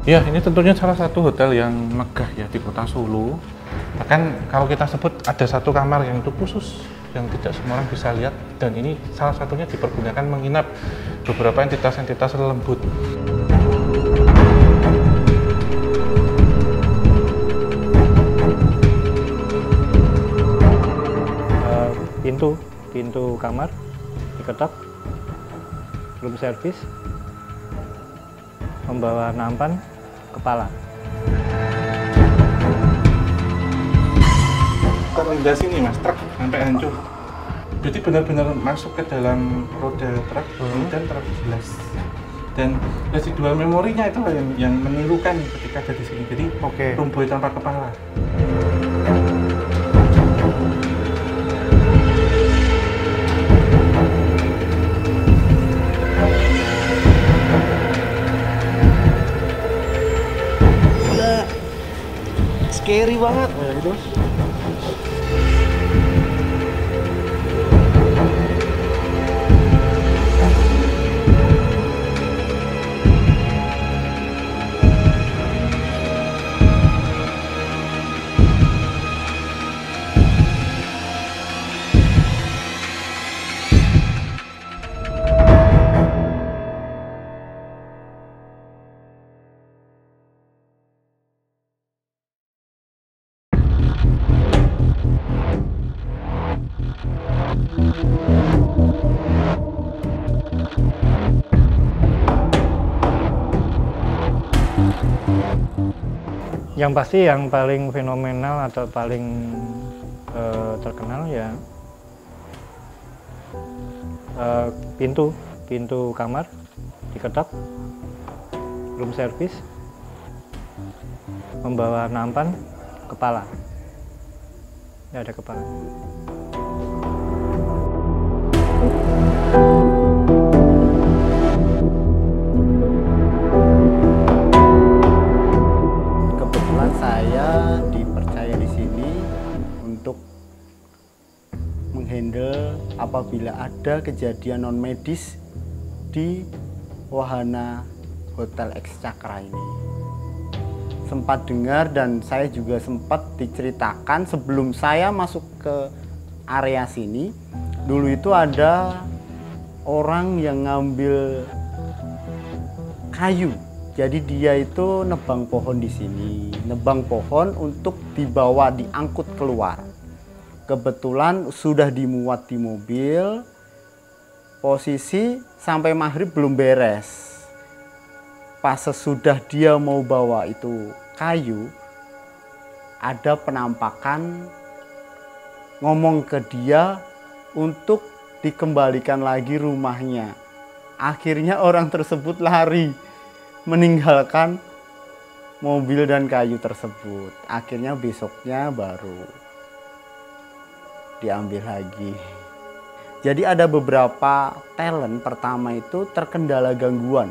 Ya, ini tentunya salah satu hotel yang megah ya di kota Solo. Bahkan kalau kita sebut ada satu kamar yang itu khusus yang tidak semua orang bisa lihat, dan ini salah satunya dipergunakan menginap beberapa entitas-entitas lembut. Pintu kamar diketok, room service, membawa nampan kepala. Terlindas ini mas, truk sampai hancur. Jadi benar-benar masuk ke dalam roda truk, kemudian terjelas. Dan residual memorinya itu yang menirukan ketika ada di sini. Jadi rumbuh tanpa kepala. Scary banget. Itu. Yang pasti yang paling fenomenal atau paling terkenal ya pintu kamar diketok, room service, membawa nampan kepala. Ya, ada kepala. Kebetulan saya dipercaya di sini untuk menghandle apabila ada kejadian non medis di wahana Hotel X Cakra ini. Sempat dengar dan saya juga sempat diceritakan sebelum saya masuk ke area sini, dulu itu ada orang yang ngambil kayu. Jadi dia itu nebang pohon di sini, nebang pohon untuk dibawa, diangkut keluar. Kebetulan sudah dimuat di mobil, posisi sampai maghrib belum beres. Pas sesudah dia mau bawa itu kayu, ada penampakan ngomong ke dia untuk dikembalikan lagi rumahnya. Akhirnya orang tersebut lari, meninggalkan mobil dan kayu tersebut. Akhirnya besoknya baru diambil lagi. Jadi ada beberapa talent, pertama itu terkendala gangguan.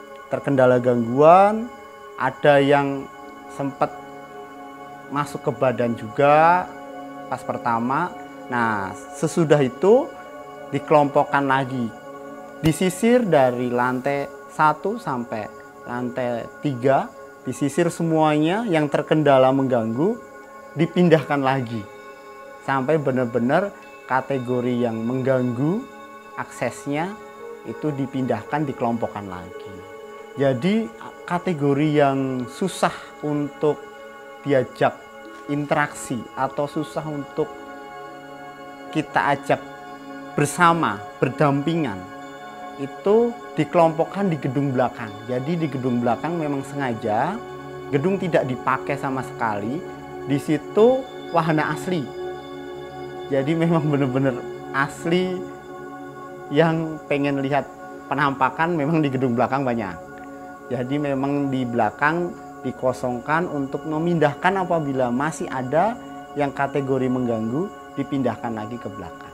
Ada yang sempat masuk ke badan juga pas pertama. Nah, sesudah itu dikelompokkan lagi, disisir dari lantai 1 sampai lantai 3, disisir semuanya yang terkendala mengganggu, dipindahkan lagi sampai benar-benar kategori yang mengganggu aksesnya itu dipindahkan, dikelompokkan lagi. Jadi kategori yang susah untuk diajak interaksi atau susah untuk kita ajak bersama, berdampingan, itu dikelompokkan di gedung belakang. Jadi di gedung belakang memang sengaja gedung tidak dipakai sama sekali. Di situ wahana asli. Jadi memang benar-benar asli. Yang pengen lihat penampakan memang di gedung belakang banyak. Jadi memang di belakang dikosongkan untuk memindahkan apabila masih ada yang kategori mengganggu, dipindahkan lagi ke belakang.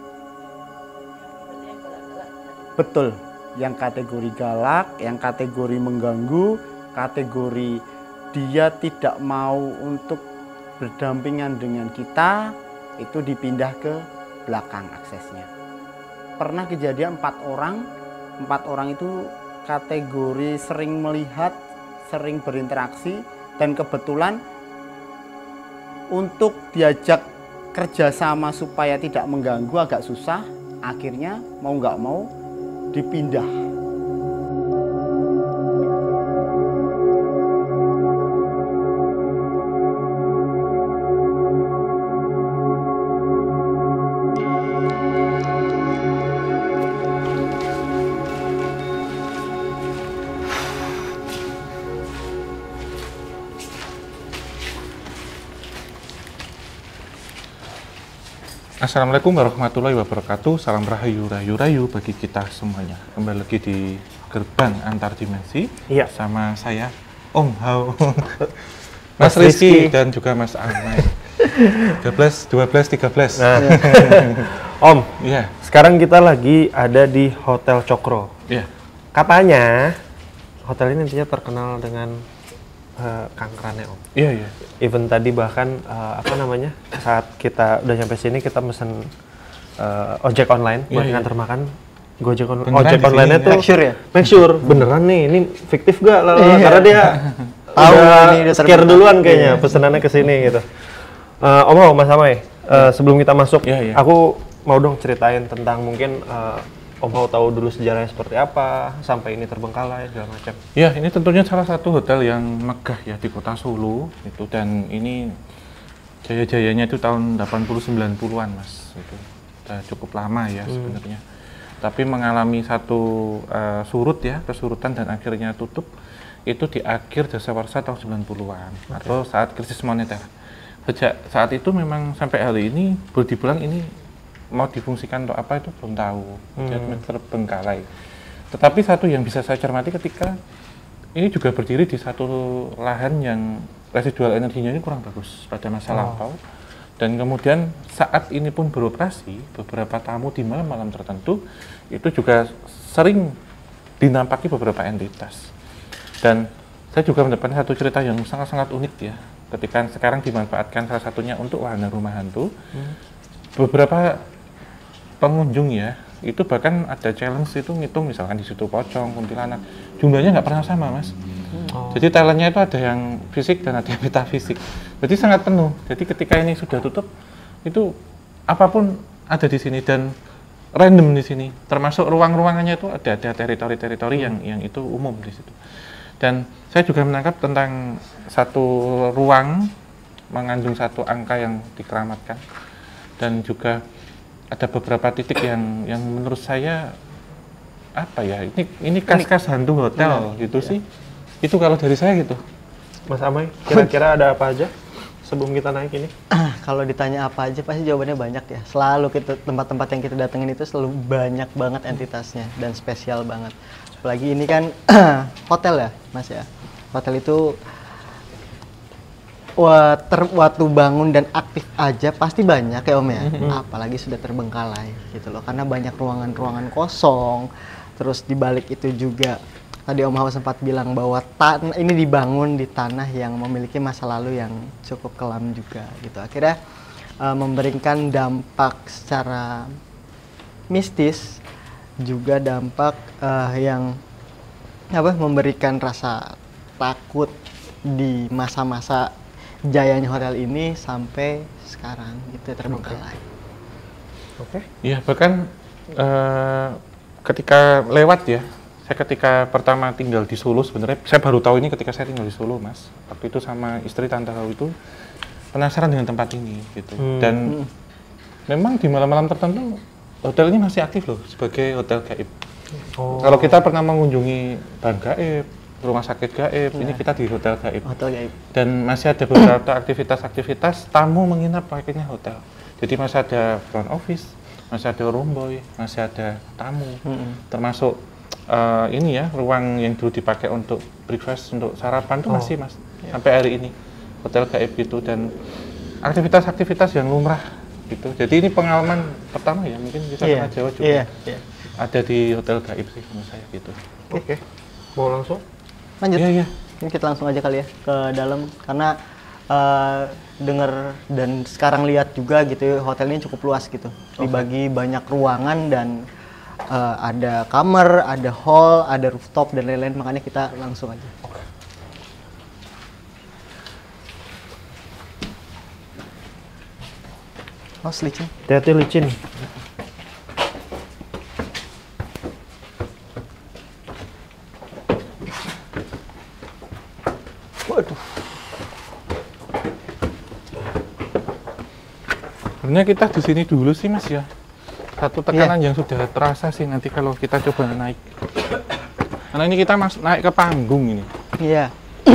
Betul, yang kategori galak, yang kategori mengganggu, kategori dia tidak mau untuk berdampingan dengan kita, itu dipindah ke belakang aksesnya. Pernah kejadian 4 orang itu kategori sering melihat sering berinteraksi, dan kebetulan untuk diajak kerjasama supaya tidak mengganggu agak susah. Akhirnya mau nggak mau dipindah. Assalamualaikum warahmatullahi wabarakatuh. Salam rahayu bagi kita semuanya. Kembali lagi di Gerbang Antar Dimensi. Iya. Sama saya Om Hao, Mas Rizky dan juga Mas Ahmad. 12, 12, 13. Nah, Om, Iya. sekarang kita lagi ada di Hotel Cokro. Iya. Katanya hotel ini nantinya terkenal dengan kankerannya, Om. Iya, iya. Even tadi bahkan saat kita udah sampai sini kita mesen ojek online buat Iya, iya. nganter makan. Ojek Beneran ojek di online sini, tuh Make sure ya? make sure beneran nih, ini fiktif gak lah, karena dia Tahu udah ini udah scare terbentuk. duluan kayaknya pesenannya ke sini gitu. Om, Mas Amai, sebelum kita masuk, Iya, iya. aku mau dong ceritain tentang mungkin Om Hao tahu dulu sejarahnya seperti apa sampai ini terbengkalai segala macam. Ya, ini tentunya salah satu hotel yang megah ya di kota Solo itu, dan ini jaya-jayanya itu tahun 80-90-an Mas. Itu udah cukup lama ya sebenarnya. Tapi mengalami satu kesurutan dan akhirnya tutup itu di akhir dasawarsa tahun 90-an atau saat krisis moneter. Sejak saat itu memang sampai hari ini boleh dibilang ini mau difungsikan untuk apa itu belum tahu, jadi terbengkalai. Tetapi satu yang bisa saya cermati ketika ini juga berdiri di satu lahan yang residual energinya ini kurang bagus pada masa lampau, dan kemudian saat ini pun beroperasi, beberapa tamu di malam-malam tertentu itu juga sering dinampaki beberapa entitas. Dan saya juga mendapatkan satu cerita yang sangat-sangat unik ya, ketika sekarang dimanfaatkan salah satunya untuk wahana rumah hantu. Beberapa pengunjung ya, itu bahkan ada challenge itu ngitung misalkan di situ pocong, kuntilanak, jumlahnya nggak pernah sama Mas. Jadi talentnya itu ada yang fisik dan ada yang metafisik. Berarti sangat penuh. Jadi ketika ini sudah tutup, itu apapun ada di sini dan random di sini. Termasuk ruang-ruangannya itu ada teritori-teritori yang itu umum di situ. Dan saya juga menangkap tentang satu ruang mengandung satu angka yang dikeramatkan, dan juga ada beberapa titik yang menurut saya apa ya, ini khas-khas hantu hotel gitu sih. Itu kalau dari saya gitu. Mas Amai, kira-kira ada apa aja sebelum kita naik ini? Kalau ditanya apa aja pasti jawabannya banyak ya. Selalu tempat-tempat yang kita datengin itu selalu banyak banget entitasnya dan spesial banget. Apalagi ini kan hotel ya, Mas ya. Hotel itu waktu bangun dan aktif aja pasti banyak ya Om ya. Apalagi sudah terbengkalai gitu loh. Karena banyak ruangan-ruangan kosong. Terus di balik itu juga tadi Om Hao sempat bilang bahwa ini dibangun di tanah yang memiliki masa lalu yang cukup kelam juga gitu. Akhirnya memberikan dampak secara mistis, juga dampak yang memberikan rasa takut di masa-masa jayanya hotel ini sampai sekarang gitu terbengkalai. Oke. Iya, bahkan ketika lewat ya, saya ketika pertama tinggal di Solo, sebenarnya saya baru tahu ini ketika saya tinggal di Solo Mas. Waktu itu sama istri Tante Hao itu penasaran dengan tempat ini gitu. Dan memang di malam-malam tertentu hotel ini masih aktif loh sebagai hotel gaib. Kalau kita pernah mengunjungi bank gaib, rumah sakit gaib, ini kita di hotel gaib. Hotel gaib. Dan masih ada beberapa aktivitas-aktivitas tamu menginap pakainya hotel. Jadi masih ada front office, masih ada room boy, masih ada tamu, termasuk ini ya, ruang yang dulu dipakai untuk breakfast, untuk sarapan tuh masih Mas, sampai hari ini hotel gaib gitu, dan aktivitas-aktivitas yang lumrah gitu. Jadi ini pengalaman pertama ya, mungkin bisa kena Jawa juga ada di hotel gaib sih menurut saya gitu. Oke. Mau langsung? Lanjut. Iya, iya. Ini kita langsung aja kali ya ke dalam karena denger dan sekarang lihat juga gitu hotel ini cukup luas gitu. Dibagi banyak ruangan dan ada kamar, ada hall, ada rooftop dan lain-lain, makanya kita langsung aja. Awas licin. Hati-hati licin. Waduh. Sebenarnya kita di sini dulu sih Mas ya. Satu tekanan yang sudah terasa sih nanti kalau kita coba naik. Karena ini kita naik ke panggung ini. Iya.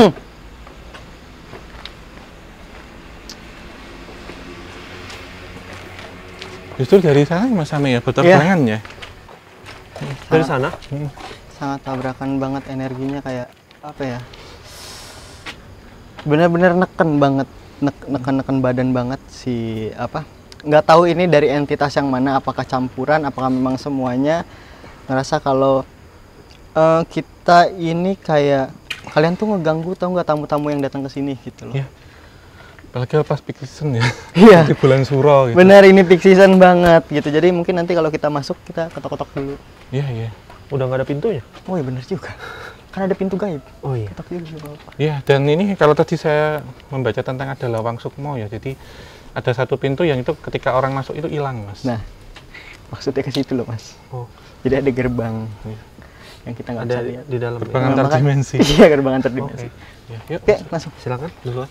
Justru dari sana Mas Ame ya, berterbangan ya. Dari sana? Sangat tabrakan banget energinya, kayak apa ya? Bener-bener neken banget, neken badan banget si apa? Nggak tahu ini dari entitas yang mana, apakah campuran, apakah memang semuanya. Ngerasa kalau kita ini kayak kalian tuh ngeganggu, tau nggak, tamu-tamu yang datang ke sini gitu loh. Iya. Apalagi pas peak season ya. Iya. Di bulan Suro gitu. Bener, ini peak season banget gitu. Jadi mungkin nanti kalau kita masuk kita ketok-ketok dulu. Iya, iya. Udah nggak ada pintunya? Oh iya bener juga. Kan ada pintu gaib. Oh iya. Ketok dulu juga apa. Iya, dan ini kalau tadi saya membaca tentang ada lawang sukmo ya. Jadi ada satu pintu yang itu ketika orang masuk itu hilang, Mas. Nah, maksudnya ke situ loh, Mas. Oh. Jadi ada gerbang Iya. yang kita nggak Ada bisa lihat. di dalam. Gerbang Nah, antar maka- dimensi. Iya, gerbang antar dimensi. Ya, yuk. Oke, langsung. Silakan duluan.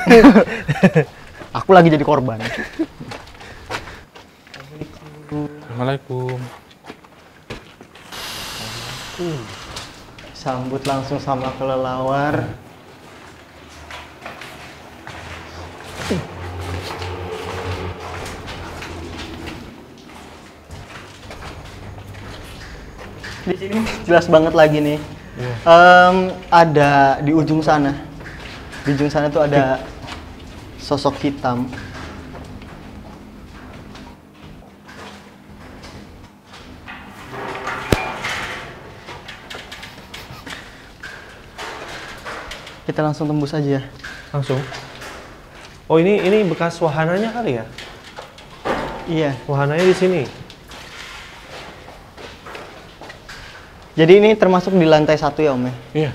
Aku lagi jadi korban. Assalamualaikum. Sambut langsung sama kelelawar. Di sini jelas banget lagi nih. Ada di ujung sana. Di ujung sana tuh ada sosok hitam. Kita langsung tembus aja. Langsung. Oh ini bekas wahananya kali ya? Iya. Wahananya di sini. Jadi ini termasuk di lantai 1 ya Om ya? Iya.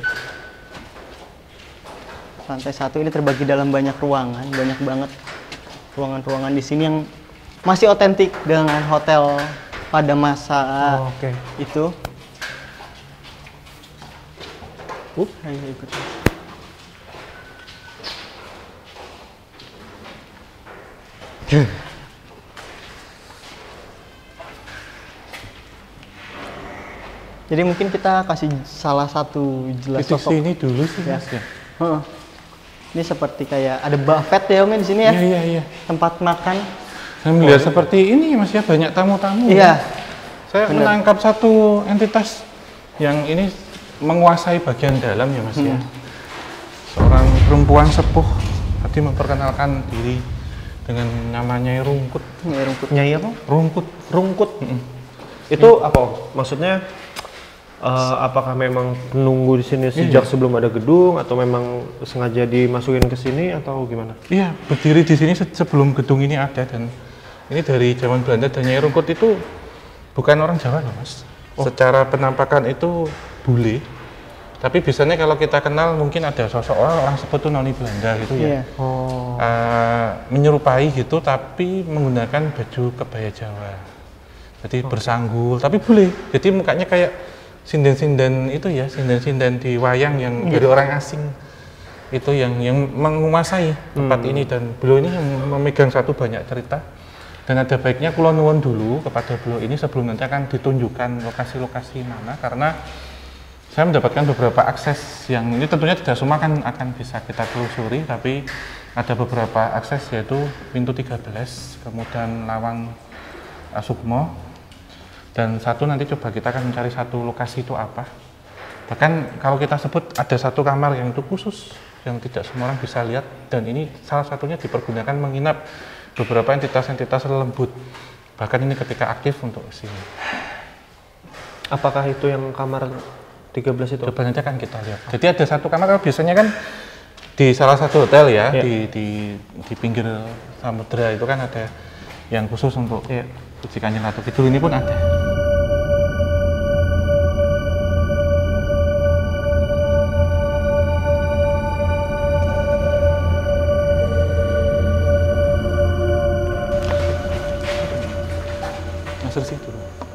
Lantai 1 ini terbagi dalam banyak ruangan, banyak banget ruangan-ruangan di sini yang masih otentik dengan hotel pada masa Oh, oke. itu. Ayo ikut. Jadi mungkin kita kasih salah satu jelas Di sosok. sini dulu sih, Ya. Mas ya. Heeh. Ini seperti kayak ada buffet ya Om ya di sini ya. Iya, iya, iya. Tempat makan. Saya melihat seperti ini Mas ya, banyak tamu-tamu. Iya. Saya Benar. menangkap satu entitas yang ini menguasai bagian dalam ya Mas ya. Seorang perempuan sepuh tadi memperkenalkan diri dengan namanya Rungkut. Ini rumput. Nyai apa? Rungkut. Rungkut. Itu apa? Maksudnya apakah memang menunggu di sini sejak sebelum ada gedung atau memang sengaja dimasukin ke sini atau gimana? Iya, berdiri di sini sebelum gedung ini ada, dan ini dari zaman Belanda. Dan Nyai Rungkut itu bukan orang Jawa loh Mas. Secara penampakan itu bule. Tapi biasanya kalau kita kenal mungkin ada sosok orang sebut tuh noni Belanda gitu ya. Iya. Oh. Menyerupai gitu tapi menggunakan baju kebaya Jawa. Jadi bersanggul tapi bule. Jadi mukanya kayak sinden-sinden itu ya, sinden-sinden di wayang yang dari orang asing. Itu yang menguasai tempat ini, dan beliau ini yang memegang satu banyak cerita. Dan ada baiknya kula nuwun dulu kepada beliau ini sebelum nanti akan ditunjukkan lokasi-lokasi mana, karena saya mendapatkan beberapa akses yang ini tentunya tidak semua akan bisa kita telusuri, tapi ada beberapa akses yaitu pintu 13, kemudian lawang Sukmo, dan satu nanti coba kita akan mencari satu lokasi itu apa. Bahkan kalau kita sebut ada satu kamar yang itu khusus yang tidak semua orang bisa lihat, dan ini salah satunya dipergunakan menginap beberapa entitas-entitas lembut. Bahkan ini ketika aktif untuk sini. Apakah itu yang kamar 13 itu? Coba nanti akan kita lihat. Jadi ada satu kamar, kalau biasanya kan di salah satu hotel ya, di pinggir samudera itu kan ada yang khusus untuk Suci Kanjeng Ratu Kidul, ini pun ada.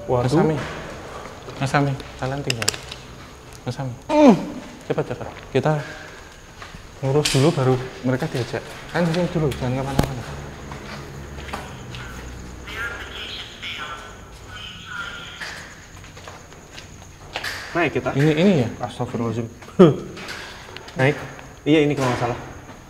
Mas Sami, kalian tinggal. Mas Sami, cepat. Kita ngurus dulu baru mereka diajak. Kan di sini dulu, jangan kemana-mana. Naik kita. Ini ya. Astagfirullahaladzim. Naik. Iya ini kalau nggak salah.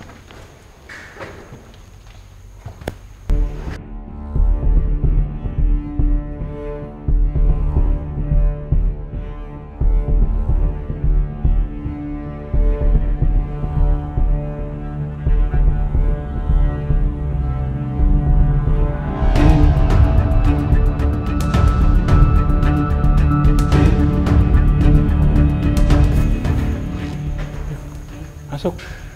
Masuk.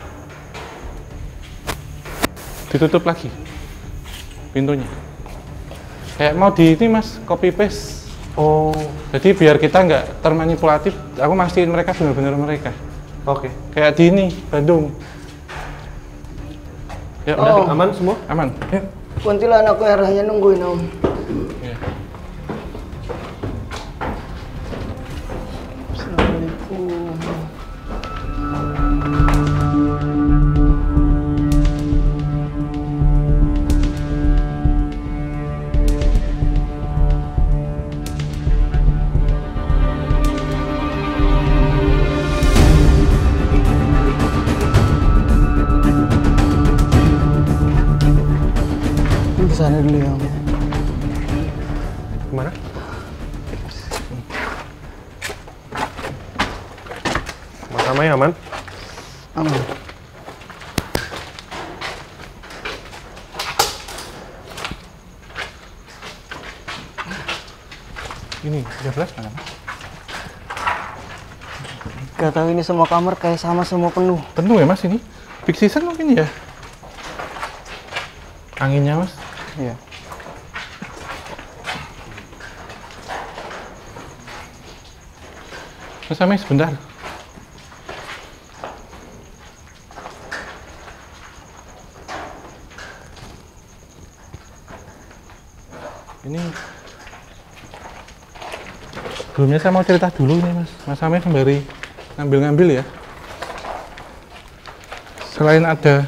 Ditutup lagi pintunya. Kayak mau di ini mas, copy paste. Oh, Jadi biar kita nggak termanipulatif, aku mastiin mereka benar-benar mereka. oke. Kayak di ini, Bandung. Ya Udah udah, aman semua? aman. Yuk. Kuntilanak merahnya nungguin Om. Ya. Assalamualaikum. Kesana dulu ya Om. Kemana? Sama ya aman? Aman. Ini 13 mana? Gak tahu ini semua kamar kayak sama semua penuh. Penuh ya mas ini? Peak season mungkin ya? Anginnya mas? Iya. Mas Sami sebentar. Ini sebelumnya saya mau cerita dulu nih Mas Sami sembari ngambil-ngambil ya. Selain ada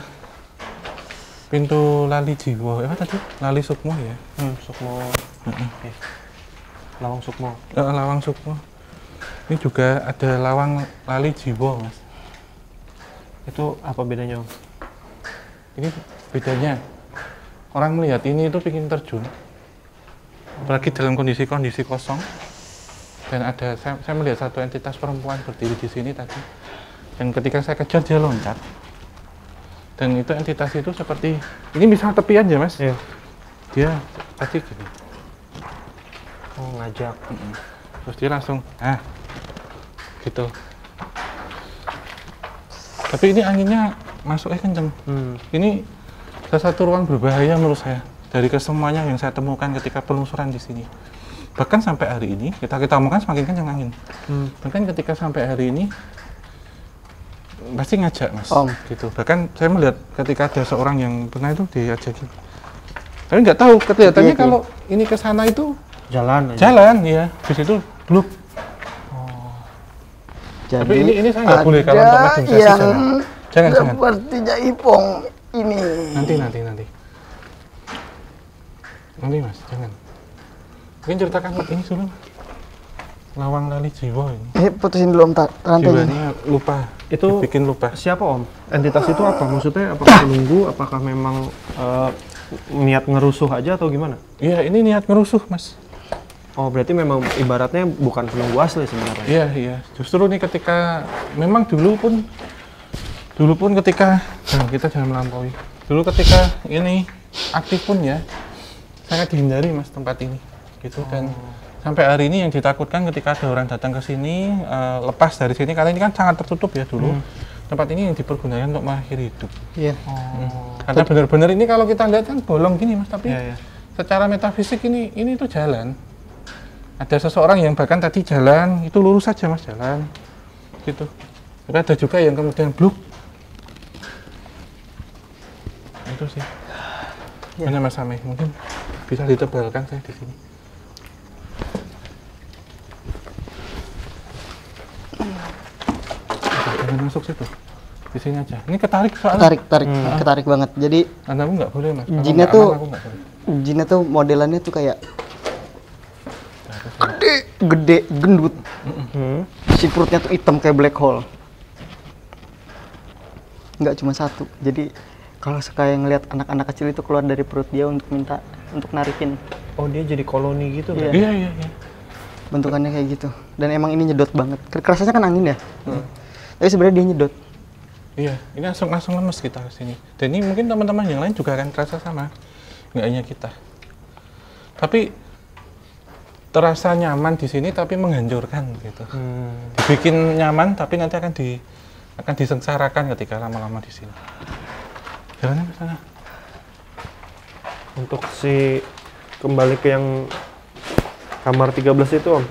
pintu lali jiwa, apa tadi? Lali Sukmo ya? Sukmo. Oke. Lawang Sukmo. Lawang Sukmo. Ini juga ada lawang lali jiwa mas. Itu apa bedanya Om? Ini bedanya orang melihat ini itu ingin terjun, apalagi dalam kondisi kosong. Dan ada saya melihat satu entitas perempuan berdiri di sini tadi. Dan ketika saya kejar dia loncat. Dan itu entitas itu seperti ini misal tepian ya mas. Iya. Dia tadi gini. Oh ngajak. Terus dia langsung gitu. Tapi ini anginnya masuknya kenceng. Ini salah satu ruang berbahaya menurut saya dari kesemuanya yang saya temukan ketika penelusuran di sini. Bahkan sampai hari ini kita temukan semakin kencang angin. Bahkan ketika sampai hari ini pasti ngajak mas. Gitu. Bahkan saya melihat ketika ada seorang yang pernah itu diajakin. Tapi nggak tahu kelihatannya kalau ini ke sana itu Jalan aja. jalan ya. Di situ bluk. Jadi Tapi ini saya nggak boleh kalau untuk meditasi jangan. seperti Jaipong ini. Nanti mas, jangan. Mungkin ceritakan ini dulu. Lawang lali jiwa ini. Putusin dulu Om rantainya. Jiwanya lupa. Itu bikin lupa. Siapa Om? Entitas itu apa? Maksudnya apakah penunggu? Apakah memang niat ngerusuh aja atau gimana? Iya, ini niat ngerusuh mas. Oh berarti memang ibaratnya bukan penunggu asli sebenarnya? Iya. Justru nih ketika memang dulu pun ketika kita jangan melampaui. Dulu ketika ini aktif pun ya sangat dihindari mas tempat ini. Gitu dan sampai hari ini yang ditakutkan ketika ada orang datang ke sini lepas dari sini karena ini kan sangat tertutup ya dulu. Tempat ini yang dipergunakan untuk mengakhiri hidup. Iya. Karena benar-benar ini kalau kita lihat kan bolong gini mas, tapi Iya. secara metafisik ini tuh jalan. Ada seseorang yang bahkan tadi jalan itu lurus saja mas jalan, gitu. Tapi ada juga yang kemudian bluk. Itu sih. Mana mas Sami? Mungkin bisa ditebalkan saya di sini. boleh masuk situ. Di sini aja. Ini ketarik soalnya. Ketarik banget. Jadi Aku nggak boleh mas. Kalau jinnya nggak tuh aman, aku nggak boleh. jinnya tuh modelannya tuh kayak gede, gendut. Si perutnya tuh hitam kayak black hole. Nggak cuma satu. Jadi kalau sekali ngelihat anak-anak kecil itu keluar dari perut dia untuk narikin. Oh, dia jadi koloni gitu kan? Iya. Bentukannya kayak gitu. Dan emang ini nyedot banget. Kerasanya kan angin ya. Tapi sebenarnya dia nyedot. Iya, ini langsung lemes kita ke sini. Dan ini mungkin teman-teman yang lain juga akan terasa sama. Nggak hanya kita. Tapi terasa nyaman di sini tapi menghancurkan gitu. Dibikin nyaman tapi nanti akan disengsarakan ketika lama-lama di sini. Jalannya ke sana. Untuk kembali ke yang kamar 13 itu Om.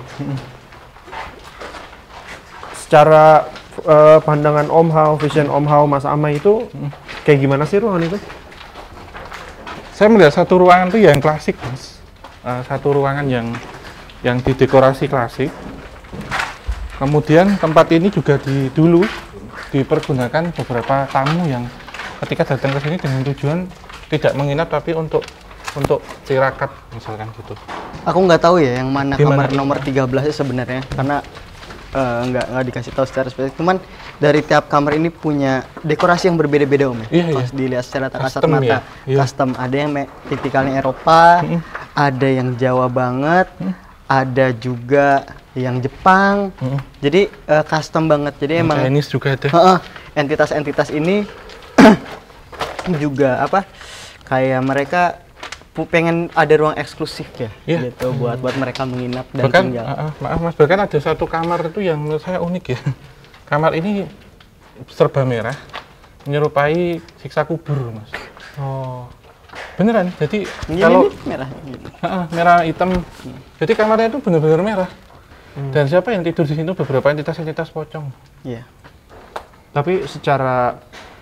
Secara pandangan Om Hao, vision Om Hao, Mas Amai itu kayak gimana sih ruangan itu? Saya melihat satu ruangan itu yang klasik, Mas. Satu ruangan yang didekorasi klasik. Kemudian tempat ini juga dulu dipergunakan beberapa tamu yang ketika datang ke sini dengan tujuan tidak menginap tapi untuk tirakat misalkan gitu. Aku nggak tahu ya yang mana Gimana? kamar nomor 13 sebenarnya karena nggak dikasih tahu secara spesifik. Cuman dari tiap kamar ini punya dekorasi yang berbeda-beda Om ya. Iya, Pas iya. dilihat secara kasat Custom mata, ya? Iya. custom. Ada yang tipikalnya Eropa, ada yang Jawa banget, ada juga yang Jepang. Jadi custom banget. Jadi emang Chinese juga ada. entitas-entitas ini juga kayak mereka pengen ada ruang eksklusif ya, Iya. gitu buat mereka menginap dan Bahkan tinggal. maaf Mas, bahkan ada satu kamar itu yang menurut saya unik ya. Kamar ini serba merah, menyerupai siksa kubur Mas. Oh, Beneran. Jadi Ini kalau merah gitu. merah hitam, jadi kamarnya itu benar-benar merah. Dan siapa yang tidur di sini beberapa entitas-entitas pocong. Iya. tapi secara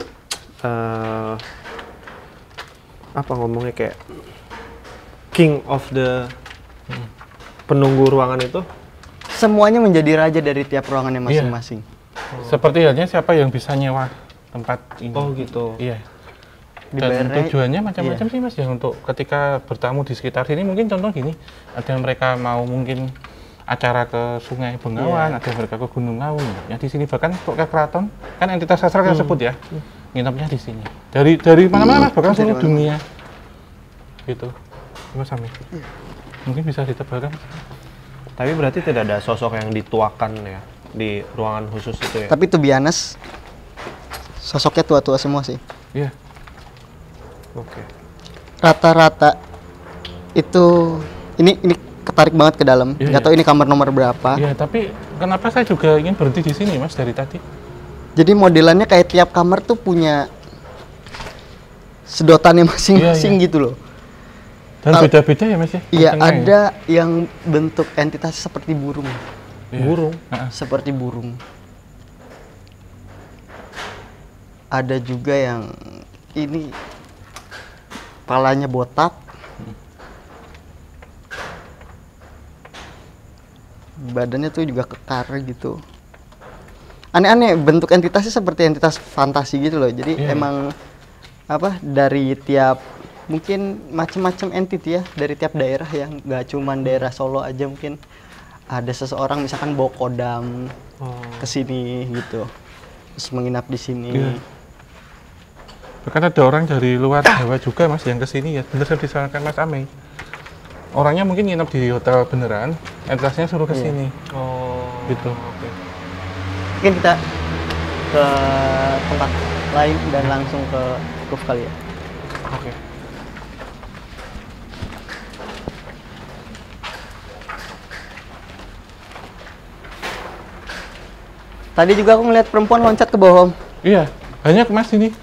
apa ngomongnya kayak king of the penunggu ruangan itu Semuanya menjadi raja dari tiap ruangannya masing-masing. Seperti halnya siapa yang bisa nyewa tempat ini. oh gitu. Iya. Dan Dibayarnya- tujuannya macam-macam iya. sih Mas ya, untuk ketika bertamu di sekitar sini mungkin contoh gini, ada yang mereka mau mungkin acara ke Sungai Bengawan, ada yang mereka ke Gunung Lawu. Ya di sini bahkan kok ke keraton kan entitas sastra kita sebut ya. Nginapnya di sini. Dari mana-mana Mas, bahkan Dari seluruh mana-mana. dunia. Gitu. Mas Ami. Mungkin bisa ditebarkan. Tapi berarti tidak ada sosok yang dituakan ya di ruangan khusus itu ya. Tapi to be honest, sosoknya tua-tua semua sih. Iya. Oke. Rata-rata itu ini ketarik banget ke dalam. Iya, Nggak tahu ini kamar nomor berapa. Iya, tapi kenapa saya juga ingin berhenti di sini Mas dari tadi? Jadi modelannya kayak tiap kamar tuh punya sedotannya masing-masing Iya, iya. gitu loh. Dan beda-beda ya Mas ya? Iya, Fungsinya ya? ada yang bentuk entitas seperti burung. Iya. Burung. Seperti burung. Ada juga yang ini kepalanya botak. Badannya tuh juga kekar gitu. Aneh-aneh, bentuk entitasnya seperti entitas fantasi gitu loh. Jadi Iya. emang dari tiap mungkin macam-macam entity ya, dari tiap daerah yang nggak cuman daerah Solo aja, mungkin ada seseorang misalkan bawa kodam ke sini gitu. Terus menginap di sini. Iya. Bahkan ada orang dari luar Jawa juga Mas yang kesini ya, bener saya disarankan Mas Amei. Orangnya mungkin nginep di hotel beneran, entitasnya suruh ke sini. Oh. Gitu. Oke. Mungkin kita ke tempat lain dan langsung ke roof kali ya. Oke. Tadi juga aku ngeliat perempuan loncat ke bawah, Om. Iya, banyak Mas ini.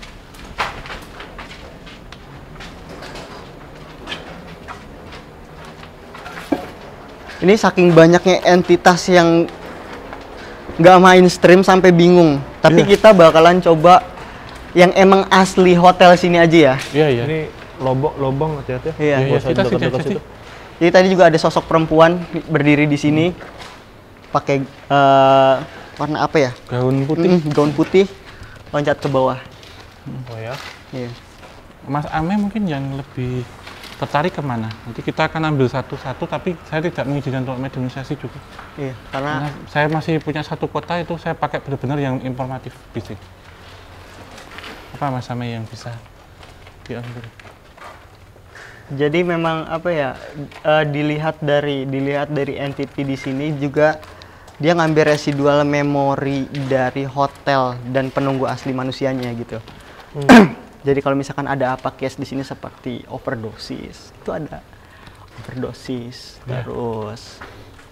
Ini saking banyaknya entitas yang nggak mainstream sampai bingung. Tapi Iya. kita bakalan coba yang emang asli hotel sini aja ya. Iya, iya. Ini lobong hati-hati ya. Iya. Iya, Nggak usah kita dekat-dekat sudah situ. Jadi tadi juga ada sosok perempuan berdiri di sini, pakai warna apa ya? Gaun putih. Gaun putih loncat ke bawah. Oh ya. Iya. Mas Ame mungkin yang lebih tertarik kemana? Nanti kita akan ambil satu-satu, tapi saya tidak mengizinkan untuk mediumisasi juga. Iya, karena Karena saya masih punya satu kota itu saya pakai benar-benar yang informatif fisik. Apa Mas Ame yang bisa diambil? jadi memang apa ya, dilihat dari entity di sini juga dia ngambil residual memori dari hotel dan penunggu asli manusianya gitu. Jadi kalau misalkan ada apa case di sini seperti overdosis, itu ada overdosis, terus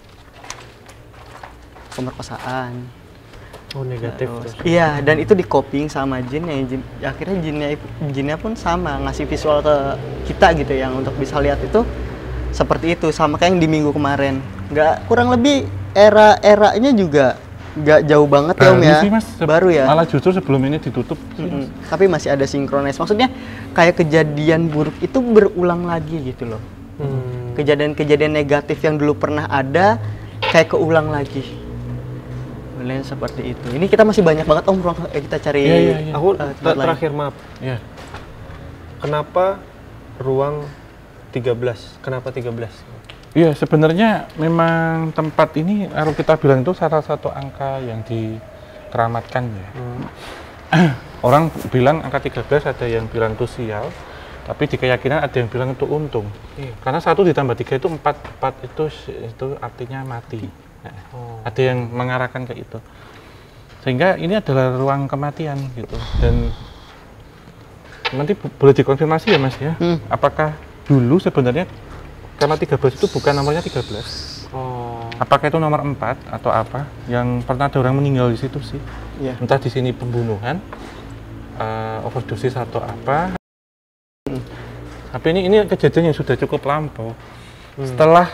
pemerkosaan. Oh, negatif. Terus, iya, dan itu di copying sama jin yang akhirnya jinnya pun sama ngasih visual ke kita gitu yang untuk bisa lihat itu seperti itu, sama kayak yang di minggu kemarin. Kurang lebih eranya juga nggak jauh banget ya Om ya. Sih, Mas, baru ya. Malah justru sebelum ini ditutup. Tapi masih ada sinkronis. Maksudnya kayak kejadian buruk itu berulang lagi gitu loh. Kejadian-kejadian negatif yang dulu pernah ada kayak keulang lagi. Mulai seperti itu. Ini kita masih banyak banget Om, kita cari. Iya. Aku tempat lain. terakhir maaf. Iya. Kenapa ruang 13? Kenapa 13? Iya, sebenarnya memang tempat ini kalau kita bilang itu salah satu angka yang dikeramatkan ya. Orang bilang angka 13, ada yang bilang itu sial, tapi di keyakinan ada yang bilang itu untung. Karena 1 ditambah 3 itu 4 itu artinya mati. Ada yang mengarahkan ke itu. Sehingga ini adalah ruang kematian gitu. Dan nanti boleh dikonfirmasi ya Mas ya. Apakah dulu sebenarnya karena 13 itu bukan nomornya 13. Apakah itu nomor 4 atau apa? Yang pernah ada orang meninggal di situ sih. Iya. Entah di sini pembunuhan, overdosis atau apa. Tapi ini kejadian yang sudah cukup lampau. Setelah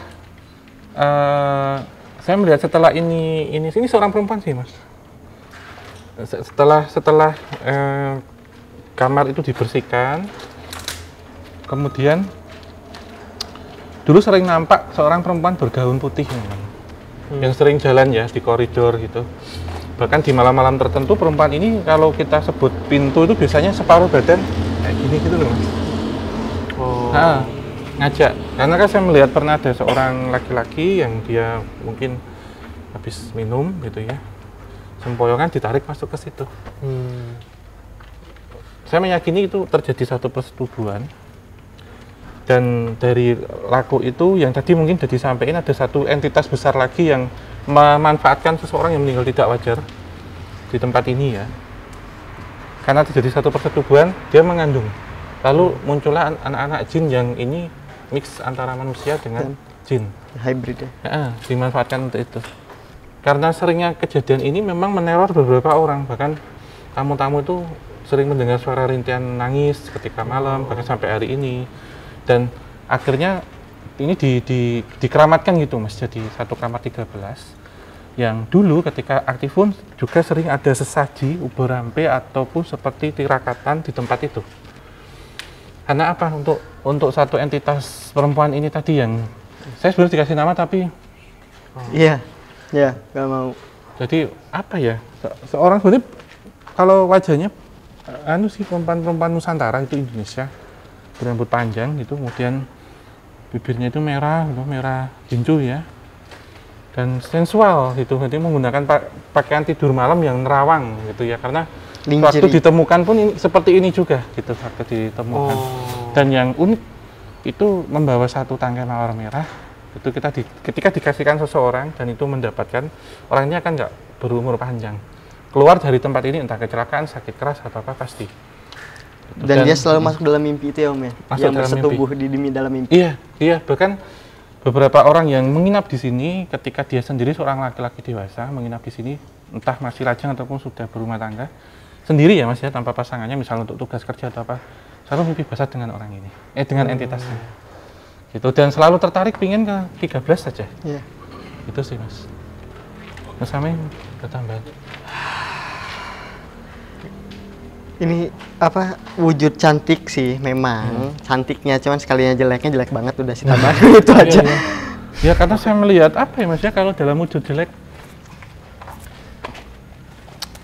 saya melihat setelah ini seorang perempuan sih Mas. Setelah kamar itu dibersihkan, kemudian dulu sering nampak seorang perempuan bergaun putih yang sering jalan ya di koridor gitu. Bahkan di malam-malam tertentu perempuan ini kalau kita sebut pintu itu biasanya separuh badan kayak gini gitu loh Mas. Nah, ngajak. Karena kan saya melihat pernah ada seorang laki-laki yang dia mungkin habis minum gitu ya. Sempoyongan ditarik masuk ke situ. Saya meyakini itu terjadi satu persetubuhan. Dan dari laku itu yang tadi mungkin sudah disampaikan ada satu entitas besar lagi yang memanfaatkan seseorang yang meninggal tidak wajar di tempat ini ya. Karena terjadi satu persetubuhan, dia mengandung. Lalu muncullah anak-anak jin yang ini mix antara manusia dengan jin. Hybrid ya. Dimanfaatkan untuk itu. Karena seringnya kejadian ini memang meneror beberapa orang, bahkan tamu-tamu itu sering mendengar suara rintihan nangis ketika malam, bahkan sampai hari ini. Dan akhirnya ini dikeramatkan gitu Mas, jadi satu kamar 13 yang dulu ketika aktif pun juga sering ada sesaji, ubur rampe ataupun seperti tirakatan di tempat itu. Karena apa? Untuk satu entitas perempuan ini tadi yang saya sebenarnya dikasih nama tapi Iya, nggak mau. jadi apa ya? Seorang sebenarnya kalau wajahnya sih perempuan Nusantara itu Indonesia, berambut panjang gitu, kemudian bibirnya itu merah gincu ya, dan sensual gitu. Jadi menggunakan pakaian tidur malam yang nerawang gitu ya, karena waktu ditemukan pun ini, seperti ini juga gitu waktu ditemukan. Dan yang unik itu membawa satu tangkai mawar merah. Itu ketika dikasihkan seseorang dan itu mendapatkan, orangnya kan nggak berumur panjang. Keluar dari tempat ini entah kecelakaan, sakit keras atau apa pasti. Dan dia selalu masuk dalam mimpi itu ya Om ya? Masuk yang dalam bersetubuh di dalam mimpi. Iya, bahkan beberapa orang yang menginap di sini ketika dia sendiri seorang laki-laki dewasa menginap di sini, entah masih lajang ataupun sudah berumah tangga, sendiri ya Mas ya, tanpa pasangannya, misalnya untuk tugas kerja atau apa, selalu mimpi basah dengan orang ini, dengan entitasnya. Gitu, dan selalu tertarik pingin ke 13 saja. Iya. Itu sih Mas. Mas Ame bertambah. Ini apa, wujud cantik sih memang, cantiknya, cuman sekalinya jeleknya jelek banget udah sih tambahan itu aja. Ya karena saya melihat apa ya Mas ya, kalau dalam wujud jelek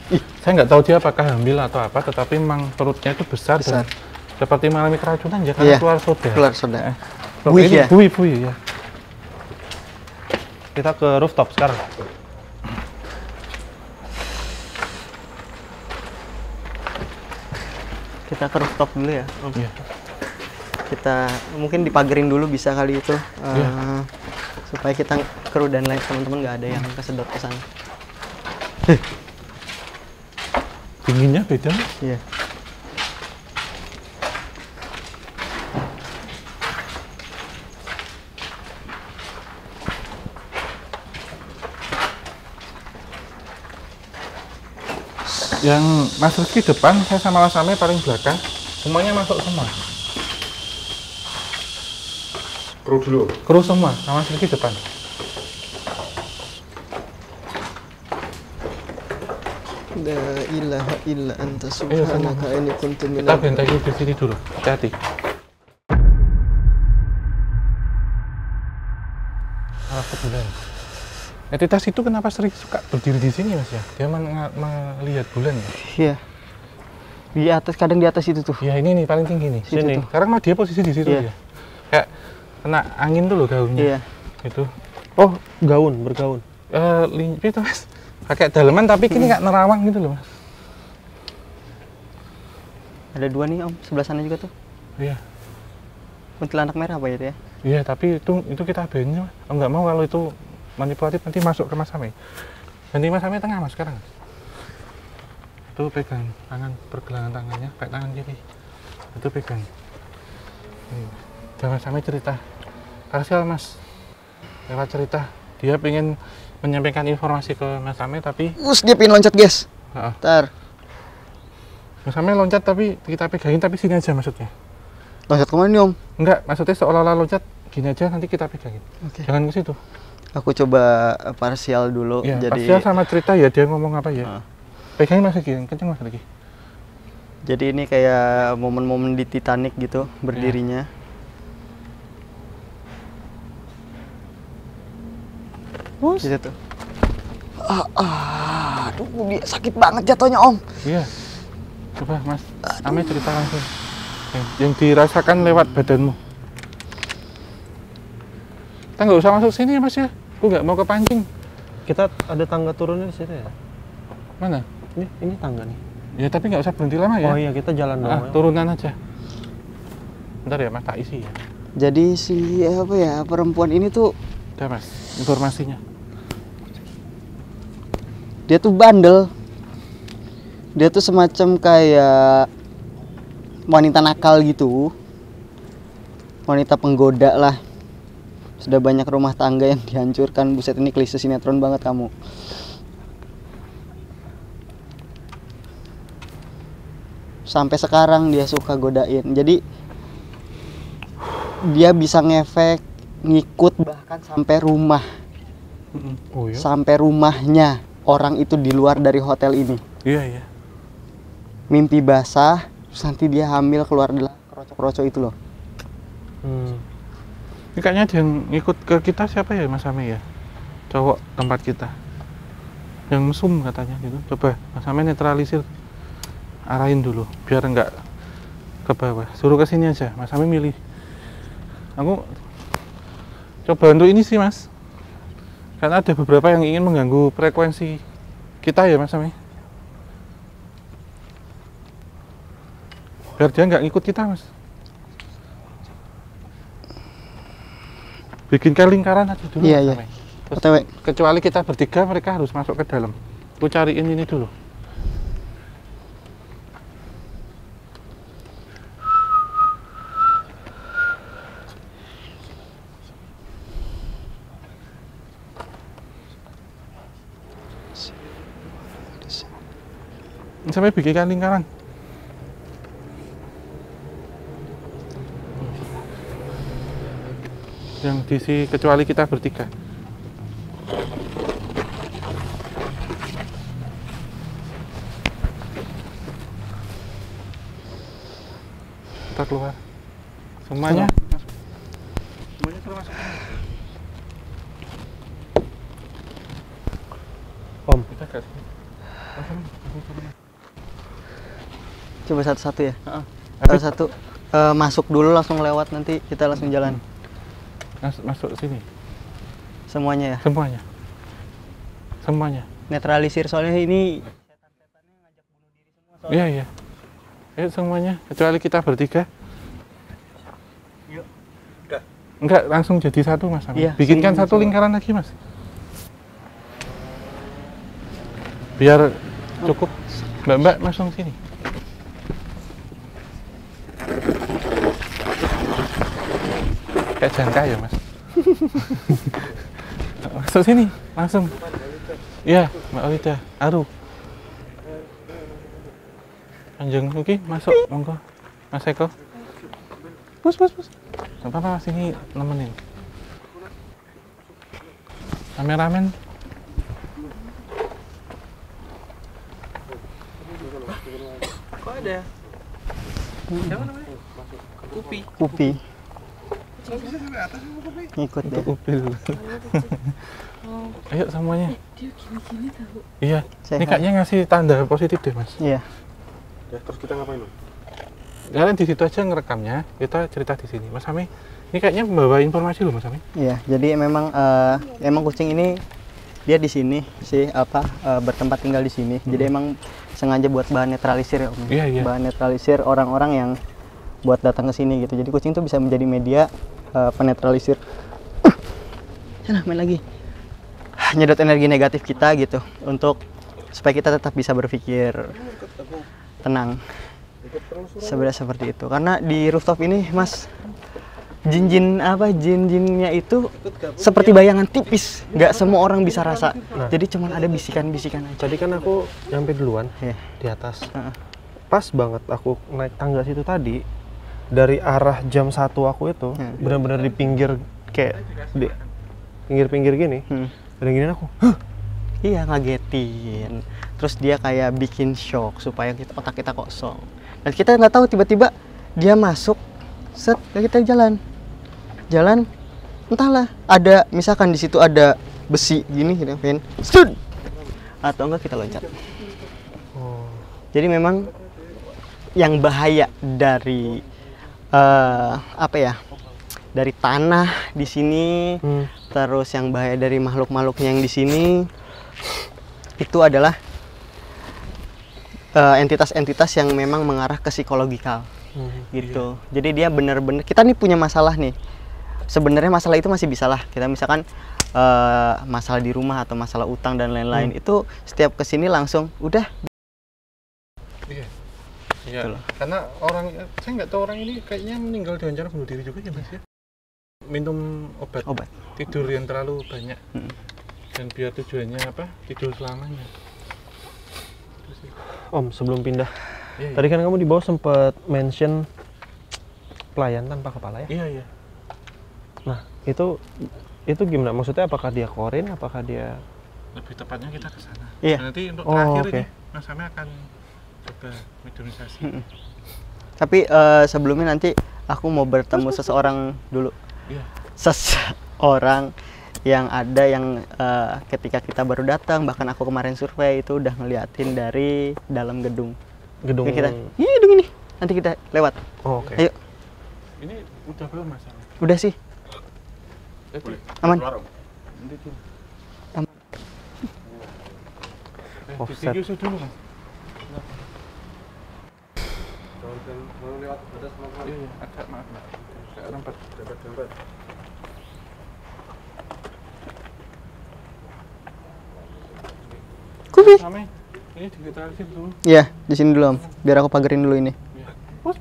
Saya nggak tahu dia apakah hamil atau apa, tetapi memang perutnya itu besar. Dan seperti mengalami keracunan ya karena Iya, keluar soda. keluar soda. Buih Buih ya? Buih ya. Kita ke rooftop sekarang. Kita ke rooftop dulu ya. Om. Iya. Kita mungkin dipagerin dulu bisa kali itu. Iya. Supaya kita kru dan lain teman-teman nggak ada yang kesedot ke sana. Dinginnya beda Mas. Iya. Yang Mas Rizky depan, saya sama Mas Ame paling belakang. Semuanya masuk semua. Kru dulu. Kru semua, sama Mas Rizky depan. La ilaha illa anta subhanaka inni kuntu Kita bentai di sini dulu. Hati-hati. Salah bulan. Entitas itu kenapa sering suka berdiri di sini Mas ya? Dia melihat bulan ya? Iya. Di atas, kadang di atas itu tuh. Ya ini nih paling tinggi nih. Situ Sini. tuh. Sekarang mah dia posisi di situ Iya. ya. Kayak kena angin tuh loh gaunnya. Iya. Itu. Oh, gaun, bergaun. Itu Mas. Pakai daleman tapi ini nggak nerawang gitu loh Mas. Ada dua nih Om, sebelah sana juga tuh. Iya. Kuntilanak merah apa itu ya? Iya, tapi itu kita abennya. Oh, nggak mau kalau itu manipulatif nanti masuk ke Mas Ame. Ganti Mas Ame tengah Mas sekarang. Itu pegang tangan, pergelangan tangannya, pakai tangan kiri. Itu pegang. Dan Mas Ame cerita. Kasihan Mas. Lewat cerita, dia pengen menyampaikan informasi ke Mas Ame tapi Dia pengen loncat guys. Heeh. Ntar. Mas Ame loncat tapi kita pegangin tapi sini aja maksudnya. Loncat kemana nih Om? Enggak, maksudnya seolah-olah loncat gini aja nanti kita pegangin. Oke. Jangan ke situ. Aku coba parsial dulu. Ya, jadi parsial sama cerita ya dia ngomong apa ya. Pegangin Mas lagi, kenceng Mas lagi. Jadi ini kayak momen-momen di Titanic gitu berdirinya. Gitu tuh. Aduh, dia sakit banget jatuhnya Om. Iya. Coba Mas Ame cerita langsung. Yang dirasakan lewat badanmu. Kita nggak usah masuk sini ya Mas ya. Aku nggak mau kepancing. Kita ada tangga turunnya di sini ya. Mana? Ini tangga nih. Ya tapi nggak usah berhenti lama ya. Oh iya, kita jalan doang. ya. Turunan aja. Bentar ya Mas, tak isi ya. Jadi si apa ya perempuan ini tuh Udah Mas, informasinya. dia tuh bandel. Dia tuh semacam kayak wanita nakal gitu. Wanita penggoda lah. Sudah banyak rumah tangga yang dihancurkan. Buset, ini klise sinetron banget kamu. Sampai sekarang dia suka godain. Jadi dia bisa ngefek, ngikut bahkan sampai rumah. Oh iya. Sampai rumahnya orang itu di luar dari hotel ini. Iya iya. Mimpi basah, terus nanti dia hamil keluar dari kroco-kroco itu loh. Ini kayaknya yang ngikut ke kita siapa ya Mas Ame ya? Cowok tempat kita. Yang mesum katanya gitu. Coba Mas Ame netralisir. Arahin dulu biar enggak ke bawah. Suruh ke sini aja. Mas Ame milih. Aku coba untuk ini sih Mas. Karena ada beberapa yang ingin mengganggu frekuensi kita ya Mas Ame. Biar dia nggak ngikut kita Mas. Bikin kayak lingkaran aja dulu. Iya, Mas iya. Ame. Terus, OTW. kecuali kita bertiga mereka harus masuk ke dalam. Aku cariin ini dulu. Sampai bikinkan lingkaran. Yang diisi kecuali kita bertiga. Kita keluar. Semuanya. Masuk. Semuanya suruh masuk. Om, Kita kasih. Coba satu-satu ya. Satu-satu masuk dulu langsung lewat, nanti kita langsung jalan. Masuk sini. Semuanya ya. Semuanya. Semuanya. Netralisir soalnya ini setan-setannya ngajak bunuh diri semua soalnya. Iya, iya. Ayo semuanya, kecuali kita bertiga. Yuk. Udah. Enggak, langsung jadi satu Mas. Iya, Bikinkan sini, satu sini. lingkaran lagi Mas. Biar cukup. Mbak langsung sini. Kayak jangka ya Mas. Masuk sini, langsung. Iya, Mbak Wida, Aru. Kanjeng Nuki, masuk, monggo. Mas Eko. Pus. Gak apa-apa, Mas, ini nemenin. Kameramen. Kok ada? Siapa namanya? Kupi. Ngikut deh. Upil. Ayo semuanya. Dia gini-gini tahu. Iya, Sehat. ini kayaknya ngasih tanda positif deh, Mas. Iya. Ya, terus kita ngapain, Mas? Kalian di situ aja ngerekamnya, kita cerita di sini. Mas Ami, ini kayaknya membawa informasi loh, Mas Ami. Iya, jadi memang emang kucing ini dia di sini sih bertempat tinggal di sini. Jadi emang sengaja buat bahan netralisir ya, Om. Iya, iya. Bahan netralisir orang-orang yang buat datang ke sini gitu. Jadi kucing tuh bisa menjadi media penetralisir. Sana main lagi. Nyedot energi negatif kita gitu untuk supaya kita tetap bisa berpikir tenang. Sebenarnya seperti itu. Karena di rooftop ini, Mas, jin-jinnya itu seperti bayangan tipis, nggak semua orang bisa rasa. Jadi cuman ada bisikan-bisikan aja. Tadi kan aku nyampe duluan Iya. di atas. Pas banget aku naik tangga situ tadi, dari arah jam 1 aku itu benar-benar di pinggir, kayak di pinggir-pinggir gini. Dan gini aku, Iya, ngagetin. Terus dia kayak bikin shock supaya otak kita kosong. Dan kita nggak tahu, tiba-tiba dia masuk, set, dan kita jalan, entahlah. Ada misalkan di situ ada besi gini, kita pengen stud, atau enggak kita loncat. Jadi memang yang bahaya dari dari tanah di sini, terus yang bahaya dari makhluk-makhluknya yang di sini itu adalah entitas-entitas yang memang mengarah ke psikologikal gitu. Jadi dia benar-benar, kita nih punya masalah nih. Sebenarnya masalah itu masih bisa lah. Kita misalkan masalah di rumah atau masalah utang dan lain-lain, itu setiap kesini langsung udah. Iya. Iya. Karena saya nggak tahu orang ini kayaknya meninggal dengan cara bunuh diri juga ya, Mas ya. Minum obat. Tidur yang terlalu banyak. Dan biar tujuannya apa? Tidur selamanya. Om, sebelum pindah, Iya, tadi kan kamu di bawah sempat mention pelayan tanpa kepala ya? Iya, iya. Nah, itu gimana? Maksudnya apakah dia korin? Apakah dia... Lebih tepatnya kita ke sana. Iya. Nanti untuk Oh, terakhir oke. ini Mas Ami akan coba mediumisasi. Tapi sebelumnya nanti aku mau bertemu seseorang dulu. Iya. Seseorang yang ada yang ketika kita baru datang, bahkan aku kemarin survei itu udah ngeliatin dari dalam gedung. Gedung... Oke, kita, ini gedung ini. Nanti kita lewat. Oh, oke. Ayo, Ini udah belum Mas Ami? udah sih. Aman. Nanti dulu. Aman. Offset. Di dulu Mas. Iya, iya, agak maaf Mbak. Agak rempet. Kupi. Ami, ini digitalisir dulu. Iya, di sini dulu Om. Biar aku pagerin dulu ini. Iya. Pus.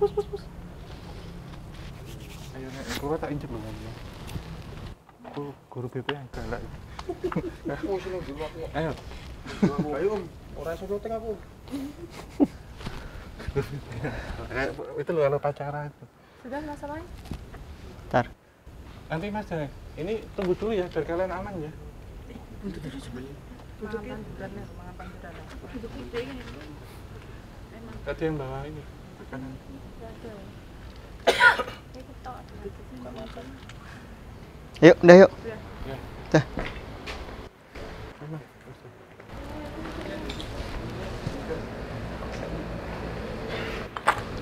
Ayo nek guru tak injek lho. Aku guru BP yang galak. Ayo. Ayo Om, orang syuting aku. Itu loh kalau pacaran. Sudah masalahnya? Ntar. Nanti Mas Jane, ini tunggu dulu ya biar kalian aman ya. Tadi yang bawa ini makanan. Yuk, udah yuk. Ya. Dah. Emang,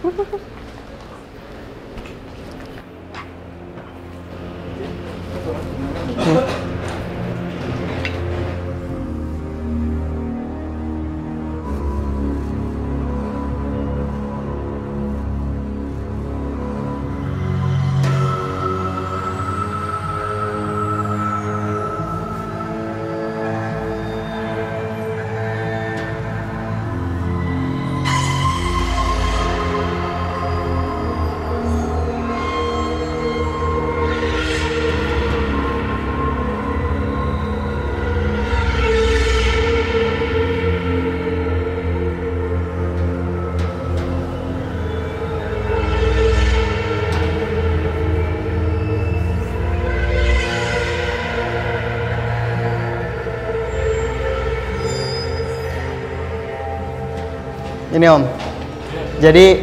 Ini Om, jadi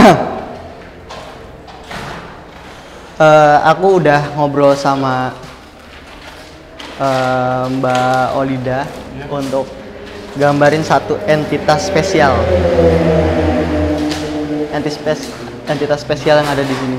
aku udah ngobrol sama Mbak Olida untuk gambarin satu entitas spesial, entitas spesial yang ada di sini.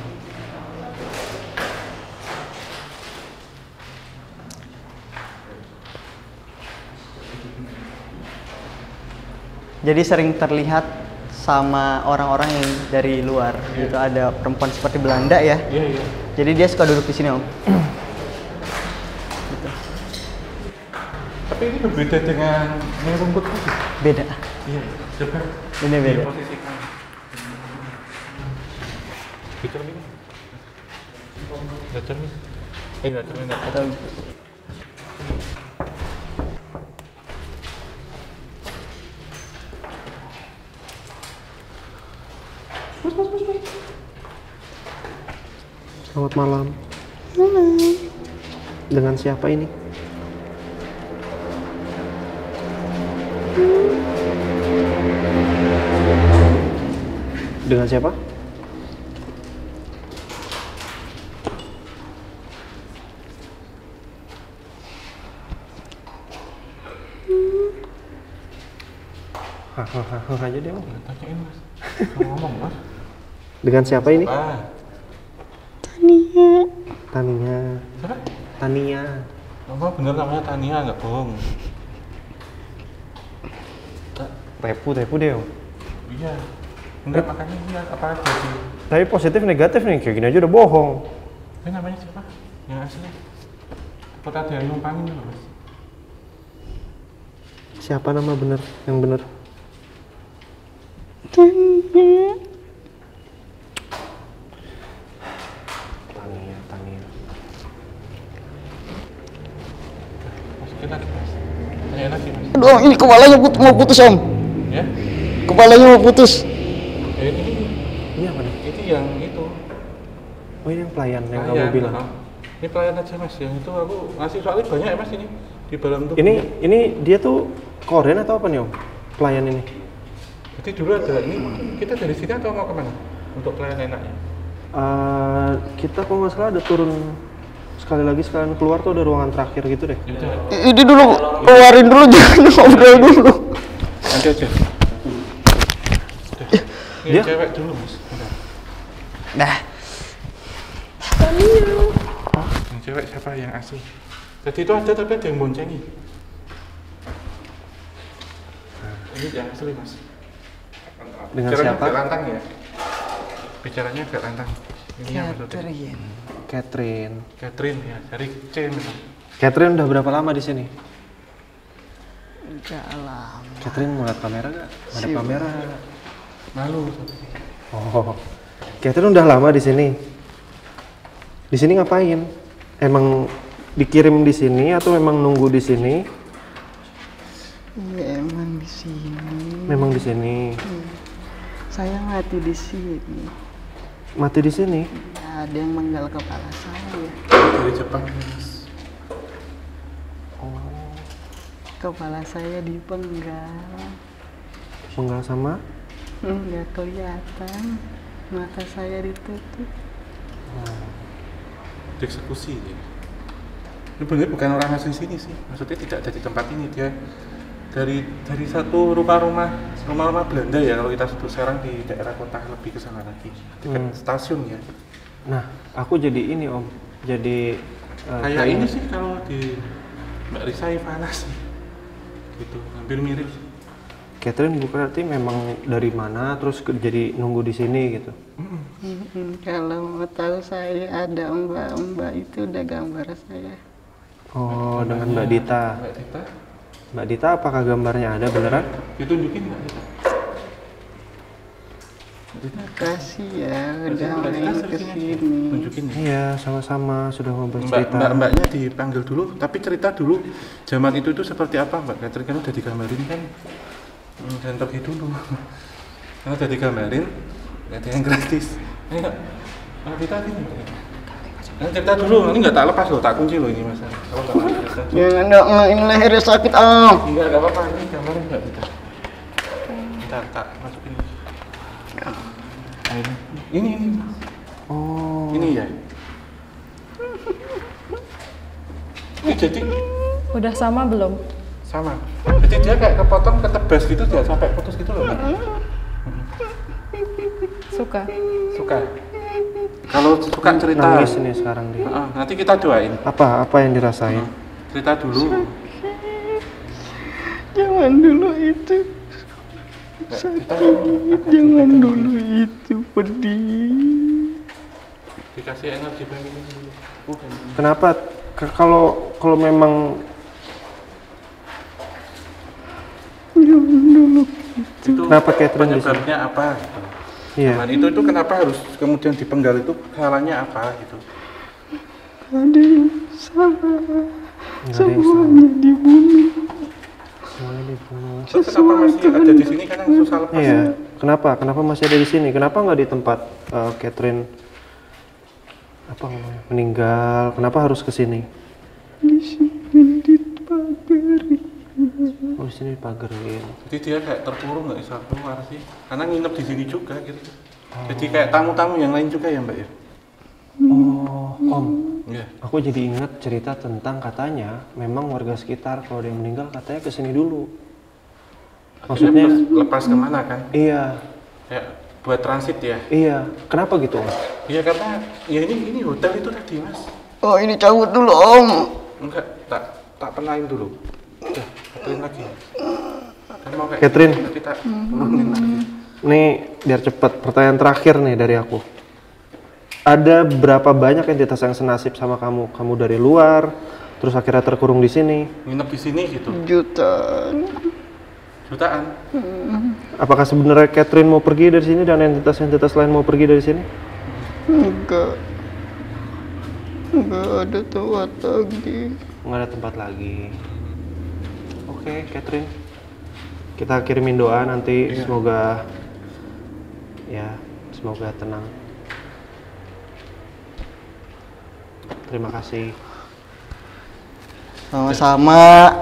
Jadi sering terlihat sama orang-orang yang dari luar, gitu. Ada perempuan seperti Belanda ya. Iya. Jadi dia suka duduk di sini Om. Gitu. Tapi ini berbeda dengan yang rumput tadi. Beda. Iya, coba. Ini beda. Posisikan. Gitu ini. Nggak cermin. Nggak cermin. Atau Selamat malam. Dengan siapa ini? Dengan siapa? Hahaha aja deh, Om. Tanyain Mas. Ngomong Mas. Dengan siapa ini? Tania. Tania. Siapa? Tania. Apa bener namanya Tania, nggak bohong? Tepu deh, Om. Iya. Enggak, makanya iya apa jadi. Tapi positif negatif nih, kayak gini aja udah bohong. Ini namanya siapa? Yang asli. Apa ada yang numpangin loh Mas? Siapa nama bener? Yang bener? Tania. Masukin lagi Mas. Tanyain lagi Mas. Aduh, ini kepalanya mau putus Om. Ya? Kepalanya mau putus. Ini Ini apa nih? itu yang itu. Oh, ini yang pelayan yang Pelayan, kamu bilang. Ini pelayan aja Mas, yang itu aku ngasih soalnya banyak ya Mas ini di dalam tuh. Ini dia tuh Korean atau apa nih, Om? Pelayan ini? Jadi dulu ada ini, kita dari sini atau mau kemana? Untuk pelayan enaknya? Kita kalau nggak salah ada turun sekali lagi sekalian keluar tuh ada ruangan terakhir gitu deh. Yaudah, Ini dulu keluarin dulu, jangan ngobrol dulu. nanti aja. Ini Dia? cewek dulu Mas. Bentar. Nah, Yang cewek siapa yang asli? Jadi itu ada tapi ada yang boncengi. Ini yang asli Mas. Dengan Bicaranya siapa? agak lantang ya. Bicaranya agak lantang. Ini yang maksudnya. Catherine ya, dari C memang. Catherine udah berapa lama di sini? enggak lama. Catherine mau lihat kamera nggak? Ada Siap. kamera. Malu. Oh, Catherine udah lama di sini. Di sini ngapain? Emang dikirim di sini atau memang nunggu di sini? Iya, emang di sini. Memang di sini. Saya mati di sini. Mati di sini. Ada yang menggal kepala saya. Dari Jepang Mas. Kepala saya dipenggal. Penggal sama? Nggak kelihatan. Mata saya ditutup. Dieksekusi ya. Ini benar bukan orang asli sini sih. Maksudnya tidak ada di tempat ini, dia dari satu rumah-rumah Belanda ya, kalau kita sebut sekarang di daerah kota lebih ke sana lagi dekat stasiun ya. Nah, aku jadi ini Om, jadi Kayak ini sih kalau di Mbak Risa Ivana sih, gitu, hampir mirip. Catherine berarti memang dari mana terus jadi nunggu di sini gitu? Kalau mau tahu saya ada mbak itu udah gambar saya. Oh, dengan Mbak Dita. Mbak Dita, Mbak Dita apakah gambarnya ada beneran? ditunjukin Mbak Dita. Makasih ya udah Mbak Dita main sering kesini. tunjukin ya. Iya, sama-sama sudah mau bercerita. Mbaknya dipanggil dulu, tapi cerita dulu zaman itu seperti apa Mbak Catherine, kan udah digambarin kan. Dan pergi dulu. Karena udah digambarin, ada yang gratis. Ayo, Mbak Dita gini. Nah, cerita dulu, ini nggak tak lepas loh, tak kunci loh ini Mas. Kalau nggak mau cerita. Jangan dong, ini lehernya sakit Enggak apa-apa, ini gambarin Mbak Dita. Tak masukin. Nah, ini. Oh. Ini ya. Ini jadi Udah sama belum? sama. Jadi dia kayak kepotong, ketebas gitu, dia sampai putus gitu loh Mbak. Suka? Suka. Kalau suka cerita. Nangis ini sekarang dia. Nanti kita doain. Apa yang dirasain? Cerita dulu. Jangan dulu itu. Kita Jangan dulu itu pedih. dikasih energi banyak dulu. Kenapa kalau memang Jangan dulu. Itu Kenapa Catherine di sini? penyebabnya apa? Gitu. Iya. Zaman itu kenapa harus kemudian dipenggal itu, salahnya apa gitu? Ada yang salah. Nggak ada yang Semuanya dibunuh. semuanya dibunuh. Terus kenapa masih ada di sini, kan yang susah lepas? Iya. Kenapa masih ada di sini? Kenapa nggak di tempat Catherine apa namanya meninggal? Kenapa harus ke sini? Di sini dipagari. Oh, di sini dipagerin. Jadi dia kayak terkurung, nggak bisa keluar sih, karena nginep di sini juga gitu. Jadi kayak tamu-tamu yang lain juga ya Mbak ya? Oh, Om. Iya. Aku jadi ingat cerita tentang katanya memang warga sekitar kalau ada yang meninggal katanya ke sini dulu. Maksudnya lepas kemana kan? iya. Kayak buat transit ya? Iya. Kenapa gitu, Om? Iya karena ya ini hotel itu tadi Mas. Oh ini cabut dulu om. Enggak, tak penahin dulu. Udah, hotelin lagi. Kan mau kayak Catherine. gitu, kita urunin lagi. Nih biar cepet. Pertanyaan terakhir nih dari aku. Ada berapa banyak entitas yang senasib sama kamu? Kamu dari luar, terus akhirnya terkurung di sini. Nginep di sini gitu. Jutaan. Jutaan. Apakah sebenarnya Catherine mau pergi dari sini dan entitas-entitas lain mau pergi dari sini? Enggak ada tempat lagi. Nggak ada tempat lagi. Oke, Catherine. Kita kirimin doa nanti semoga tenang. Terima kasih. Sama-sama.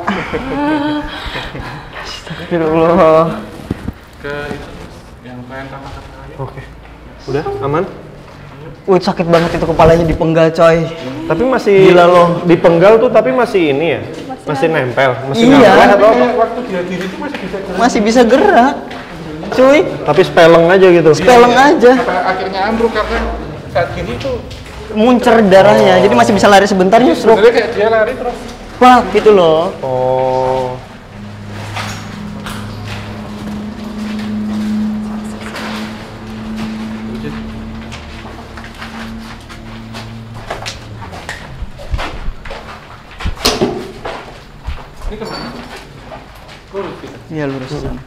Astagfirullah. Ke itu yang pengen kata-kata aja. Oke. Udah aman? Wih sakit banget itu kepalanya dipenggal coy. Tapi masih Gila loh. dipenggal tuh tapi masih ini ya? Masih nempel, masih Iya. nempel atau apa? Waktu dia diri itu masih bisa gerak. Masih bisa gerak. Cuy, Tapi speleng aja gitu. peleng aja. Sampai akhirnya ambruk karena saat gini tuh Muncer darahnya. Jadi masih bisa lari sebentar nyusruk. sebenarnya kayak dia lari terus. Wah, gitu loh. Oh. Ini kemana? Lurus kita. Iya lurus ke sana.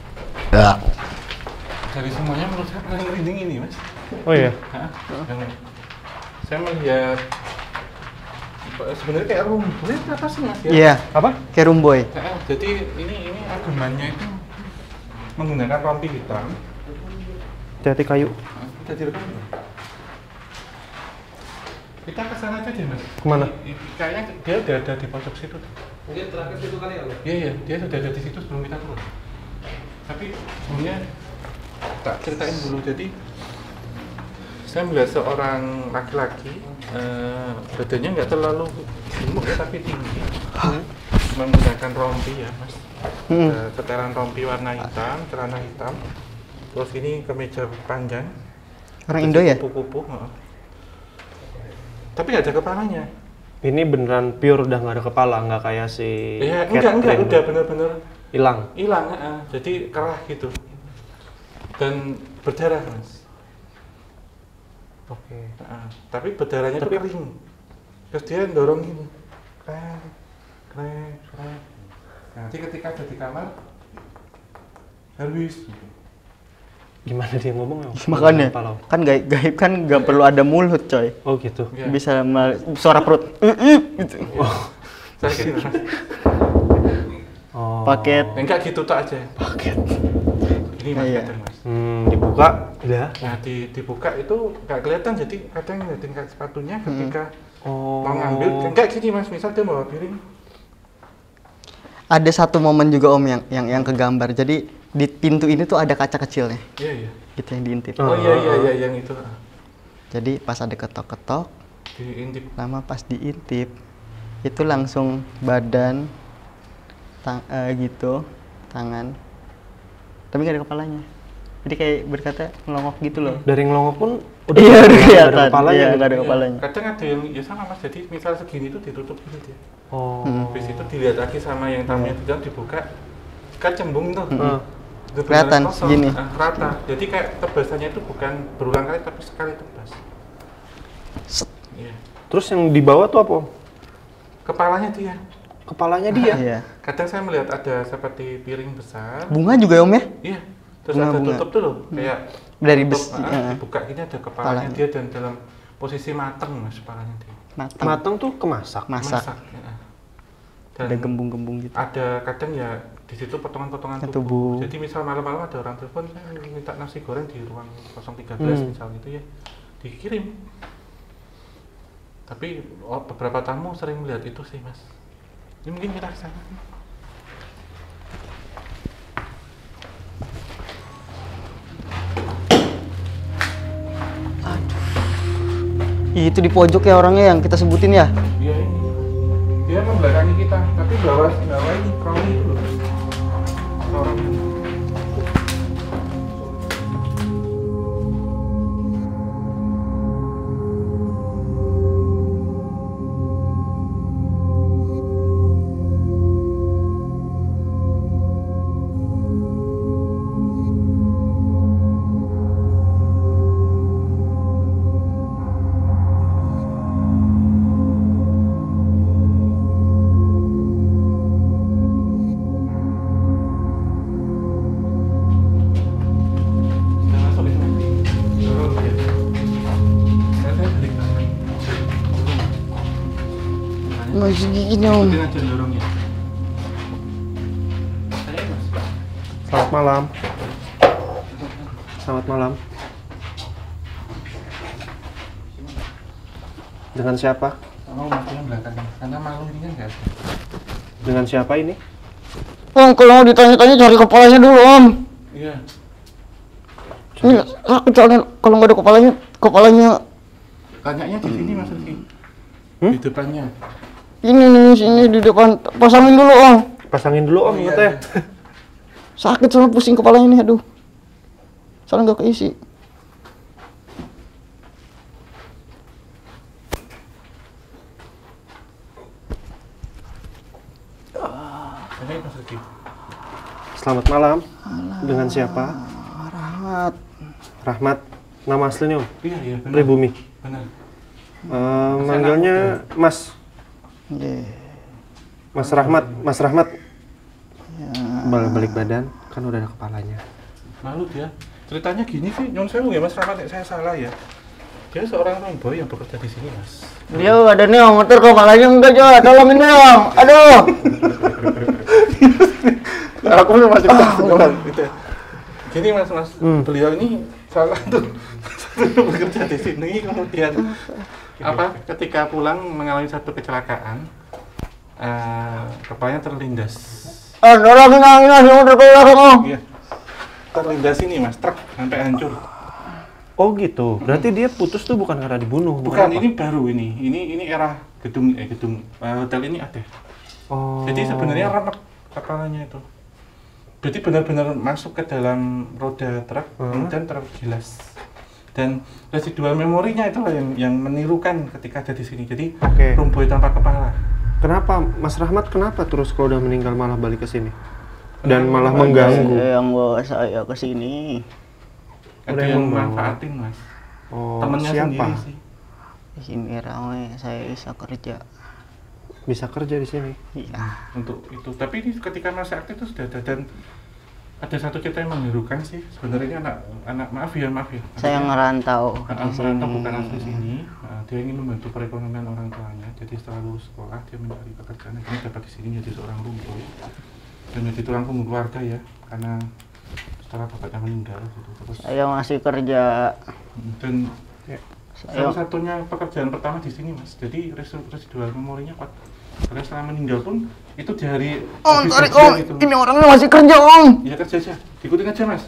Dari semuanya menurut saya paling merinding ini Mas. Oh iya. Hah? Yang saya melihat sebenarnya kayak rumpuh itu apa sih Mas? Ya? Iya, Apa? kayak rumboy. Jadi ini agemannya itu menggunakan rompi hitam. Hati-hati kayu. Kita direkam ya? Kita ke sana aja deh Mas. Kemana? Kayaknya dia udah ada di pojok situ. Mungkin terakhir situ kali ya? Iya, dia sudah ada di situ sebelum kita turun. Tapi sebelumnya tak ceritain dulu. Jadi saya melihat seorang laki-laki, badannya nggak terlalu gemuk ya, tapi tinggi, menggunakan rompi ya Mas. Ada setelan rompi warna hitam, celana hitam. Terus ini kemeja panjang. Orang Indo ya? Kupu-kupu. Tapi nggak ada kepalanya. Ini beneran pure udah nggak ada kepala, nggak kayak si Iya, enggak, udah bener-bener hilang. hilang, jadi kerah gitu. Dan berdarah, Mas. Oke. Tapi berdarahnya itu kering. Terus dia dorong gini. Krek, krek, krek. Nanti ketika ada di kamar habis. Gimana dia ngomong? Makanya Kepala. kan gaib kan nggak perlu ada mulut coy. Oh gitu. Ya. Bisa suara perut. Gitu. Saya kira, Mas. Oh. Paket. Enggak gitu tuh aja. Paket. Ini Mas, Iya. kadang, Mas. Dibuka, udah. Nah, dibuka itu nggak kelihatan, jadi kadang ngeliatin kayak sepatunya ketika Oh. mau ngambil. Enggak gini, Mas, misal dia bawa piring. Ada satu momen juga Om yang kegambar. Jadi di pintu ini tuh ada kaca kecilnya. Iya, iya. Gitu yang diintip. Oh iya, yang itu. Jadi pas ada ketok-ketok, Diintip. lama pas diintip itu langsung badan gitu, tangan. Tapi nggak ada kepalanya. Jadi kayak berkata ngelongok gitu loh. Dari ngelongok pun udah Iya, udah nggak ada kelihatan. kepalanya. Iya, gitu. nggak ada Iya. kepalanya. Kadang ada yang ya sama, Mas, jadi misal segini itu ditutup gitu dia. Oh. Habis itu dilihat lagi sama yang tamunya di dalam, dibuka kan cembung tuh. Itu Kelihatan, beneran kosong, gini. rata. Jadi kayak tebasannya itu bukan berulang kali tapi sekali tebas. Set. Iya. Terus yang di bawah tuh apa? Kepalanya dia. Kepalanya dia. Iya. Kadang saya melihat ada seperti piring besar. Bunga juga ya Om ya? Iya. Terus ada Bunga-bunga. tutup tuh loh, kayak Dari tutup, besi. Iya. dibuka gini ada kepalanya Kepalanya. dia dan dalam posisi mateng, Mas, kepalanya dia. Matang. Matang tuh kemasak. Masak. Ya. Dan Ada gembung-gembung gitu. ada kadang ya di situ potongan-potongan Tubuh. tubuh. Jadi misal malam-malam ada orang telepon, saya minta nasi goreng di ruang 013 misal gitu ya, dikirim. Tapi beberapa tamu sering melihat itu sih, Mas. Ini mungkin kita kesana. Itu di pojok ya orangnya yang kita sebutin ya. Iya ini. Dia membelakangi kita, tapi bawa ini trolley itu loh. Orang sudah masuk ini. Dorong dia. Saya balik tangan. Masih gini Om. Ikutin aja dorongnya. Ayo, Mas. Selamat malam. Selamat malam. Dengan siapa? Oh, maksudnya belakangnya. Karena malu ini kan nggak ada. Dengan siapa ini? Om kalau mau ditanya-tanya cari kepalanya dulu Om. Iya. Ini sakit soalnya kalau nggak ada kepalanya Tanyanya di sini, Mas Rizky. Di depannya. ini nih sini di depan. Pasangin dulu Om. Pasangin dulu om, iya, katanya. iya. Sakit soalnya pusing kepalanya nih aduh. Soalnya nggak keisi. Ini Mas Rizky. Selamat malam. Dengan siapa? Rahmat. Rahmat. Nama aslinya om? Iya, iya, benar. Pribumi. Benar. Manggilnya Mas. Iya. Mas Rahmat. Mas Rahmat. Balik badan, kan udah ada kepalanya. Malu dia. Ceritanya gini sih, nyon sewu ya Mas Rahmat, saya salah ya. Dia seorang romboy yang bekerja di sini, Mas. Dia ada nih Om, motor kepalanya enggak coba. Tolongin dong Om. Aduh. Aku masih gitu. Gini Mas, beliau ini salah tuh bekerja di sini, kemudian ketika pulang mengalami satu kecelakaan, kepalanya terlindas. Tolongin si motor ke belakang Om. Iya. Terlindas ini Mas, truk sampai hancur. Oh gitu. Berarti dia putus tuh bukan karena dibunuh. Bukan, apa? ini baru ini era gedung hotel ini ada. Oh. Jadi sebenarnya remek kepalanya itu. Berarti benar-benar masuk ke dalam roda truk, kemudian tergilas. Dan residual memorinya itu yang menirukan ketika ada di sini. Jadi Rumboy tanpa kepala. Kenapa Mas Rahmat terus kalau udah meninggal malah balik ke sini? Dan malah mengganggu. Yang bawa saya ke sini. Ada yang memanfaatin, Mas. Oh, temennya siapa? sendiri sih. Di sini ramai, saya bisa kerja. Bisa kerja di sini. Iya. Untuk itu. Tapi ini ketika masih aktif itu sudah ada, dan ada satu cerita yang mengharukan sih. Sebenarnya ini anak maaf ya. Saya ngerantau di sini. Merantau bukan asli sini. Dia ingin membantu perekonomian orang tuanya. Jadi setelah lulus sekolah dia mencari pekerjaan. Ini dapat di sini jadi seorang rumboy. Dan jadi tulang punggung keluarga ya. Karena setelah bapaknya meninggal gitu. Terus Saya masih kerja. dan salah satunya pekerjaan pertama di sini, Mas. Jadi residual memorinya kuat. Karena setelah meninggal pun itu di hari Om, habis tarik gajian Om. itu. Ini orangnya masih kerja Om. Ya kerja aja, ikutin aja, Mas.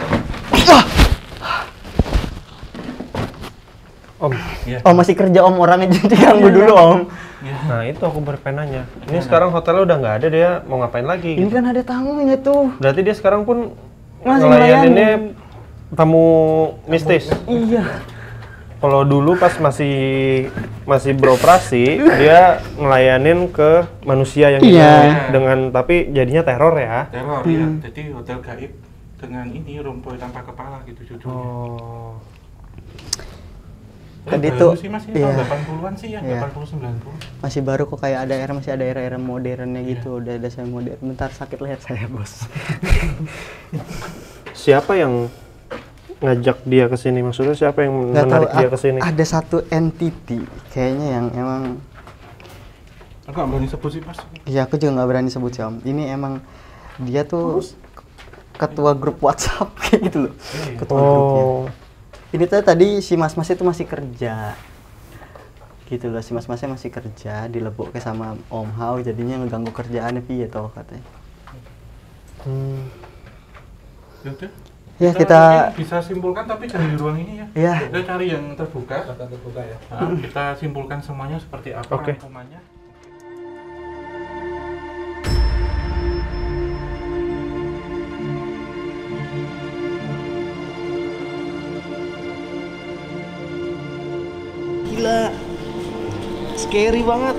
Om. Ya. Oh masih kerja Om, orangnya jadi ganggu dulu Om. Ya. Nah itu aku berpenanya. Ini sekarang hotelnya udah nggak ada, dia mau ngapain lagi? Ini kan ada tamunya tuh. Berarti dia sekarang pun Masih ngelayaninnya tamu mistis. Iya. Kalau dulu pas masih beroperasi, dia ngelayanin ke manusia yang Iya. dengan tapi jadinya teror ya. Teror ya. Jadi hotel gaib dengan ini Rumboy tanpa kepala gitu judulnya. Oh. Tadi Baru tuh, sih, Mas, iya. tahun 80-an sih ya, Iya. 80-90. Masih baru kok, kayak masih ada era modernnya gitu. Udah ada saya modern. Bentar, sakit leher saya bos. Siapa yang ngajak dia ke sini? Maksudnya siapa yang Nggak tahu, menarik dia ke sini? ada satu entity kayaknya yang emang. Aku nggak berani sebut sih, Mas. Iya, aku juga nggak berani sebut sih Om. Ini emang dia tuh ketua grup WhatsApp kayak gitu loh. Ketua grupnya. Ini tuh tadi si mas-mas itu masih kerja. Gitu loh, si mas-masnya masih kerja, dileboknya sama Om Hao, jadinya ngeganggu kerjaannya piye toh katanya. Ya udah. Ya kita mungkin bisa simpulkan, tapi jangan di ruang ini ya. Iya. Kita cari yang terbuka. Ya. Kita simpulkan semuanya seperti apa rangkumannya. gila. Scary banget.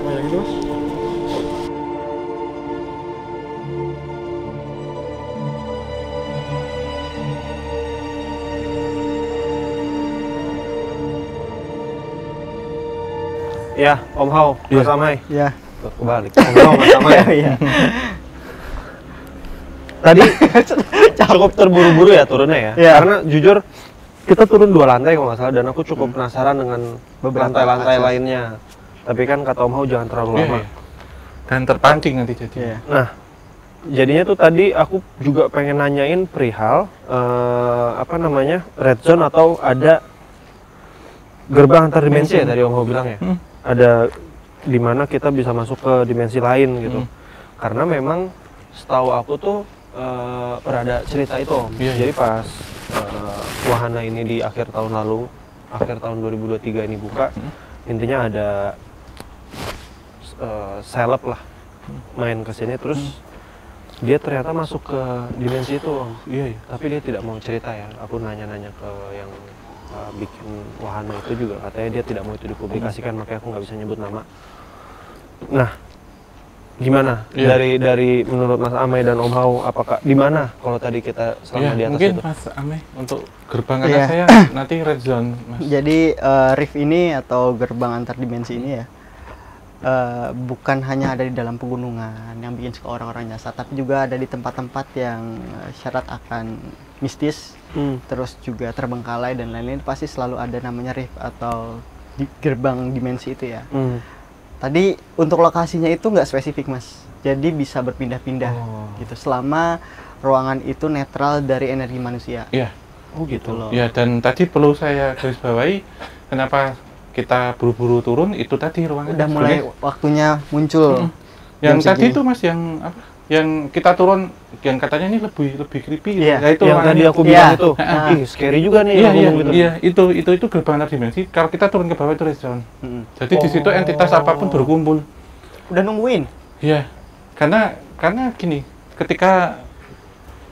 Ya, Om Hao, Mas Amai. Ya. Kebalik. Om Hao, Mas Amai. Iya. Tadi cukup terburu-buru ya turunnya ya. Iya. Karena jujur kita turun 2 lantai kalau nggak salah, dan aku cukup penasaran dengan Beberapa lantai-lantai akses. lainnya. Tapi kan kata Om Hao jangan terlalu Iya, lama. iya. Dan terpancing nanti jadi. Iya. Nah, jadinya tuh tadi aku juga pengen nanyain perihal apa namanya, red zone atau ada gerbang antar dimensi ya tadi Om Hao bilang ya. Ada di mana kita bisa masuk ke dimensi lain gitu. Karena memang setahu aku tuh pernah ada cerita itu Om. Iya, Jadi pas wahana ini di akhir tahun lalu, akhir tahun 2023 ini buka, intinya ada seleb lah main ke sini, terus dia ternyata masuk ke dimensi itu Om. Iya, iya. Tapi dia tidak mau cerita ya. Aku nanya-nanya ke yang bikin wahana itu juga, katanya dia tidak mau itu dipublikasikan, makanya aku nggak bisa nyebut nama. Nah, gimana Iya. dari menurut Mas Amai dan Om Hao, apakah di mana kalau tadi kita selama di Iya, atas mungkin itu? Mas Ame untuk gerbang karena Iya. saya nanti red zone, Mas. Jadi rift ini atau gerbang antar dimensi ini ya bukan hanya ada di dalam pegunungan yang bikin suka orang-orang nyasar, tapi juga ada di tempat-tempat yang syarat akan mistis, terus juga terbengkalai dan lain-lain. Pasti selalu ada namanya rift atau gerbang dimensi itu ya. Tadi untuk lokasinya itu nggak spesifik Mas, jadi bisa berpindah-pindah gitu selama ruangan itu netral dari energi manusia. Iya. Gitu loh. Ya, dan tadi perlu saya garis bawahi kenapa kita buru-buru turun itu tadi ruangan Udah mulai waktunya muncul. yang jam tadi segini. itu Mas, yang apa? Yang kita turun yang katanya ini lebih creepy. Iya. Nah, itu Yang tadi ruangannya. aku bilang Iya. itu, ih scary juga nih Iya, aku iya, ngomong gitu. iya, itu gerbang antar dimensi. Kalau kita turun ke bawah itu red zone. Jadi di situ entitas apapun berkumpul. Udah nungguin. Iya. Karena gini, ketika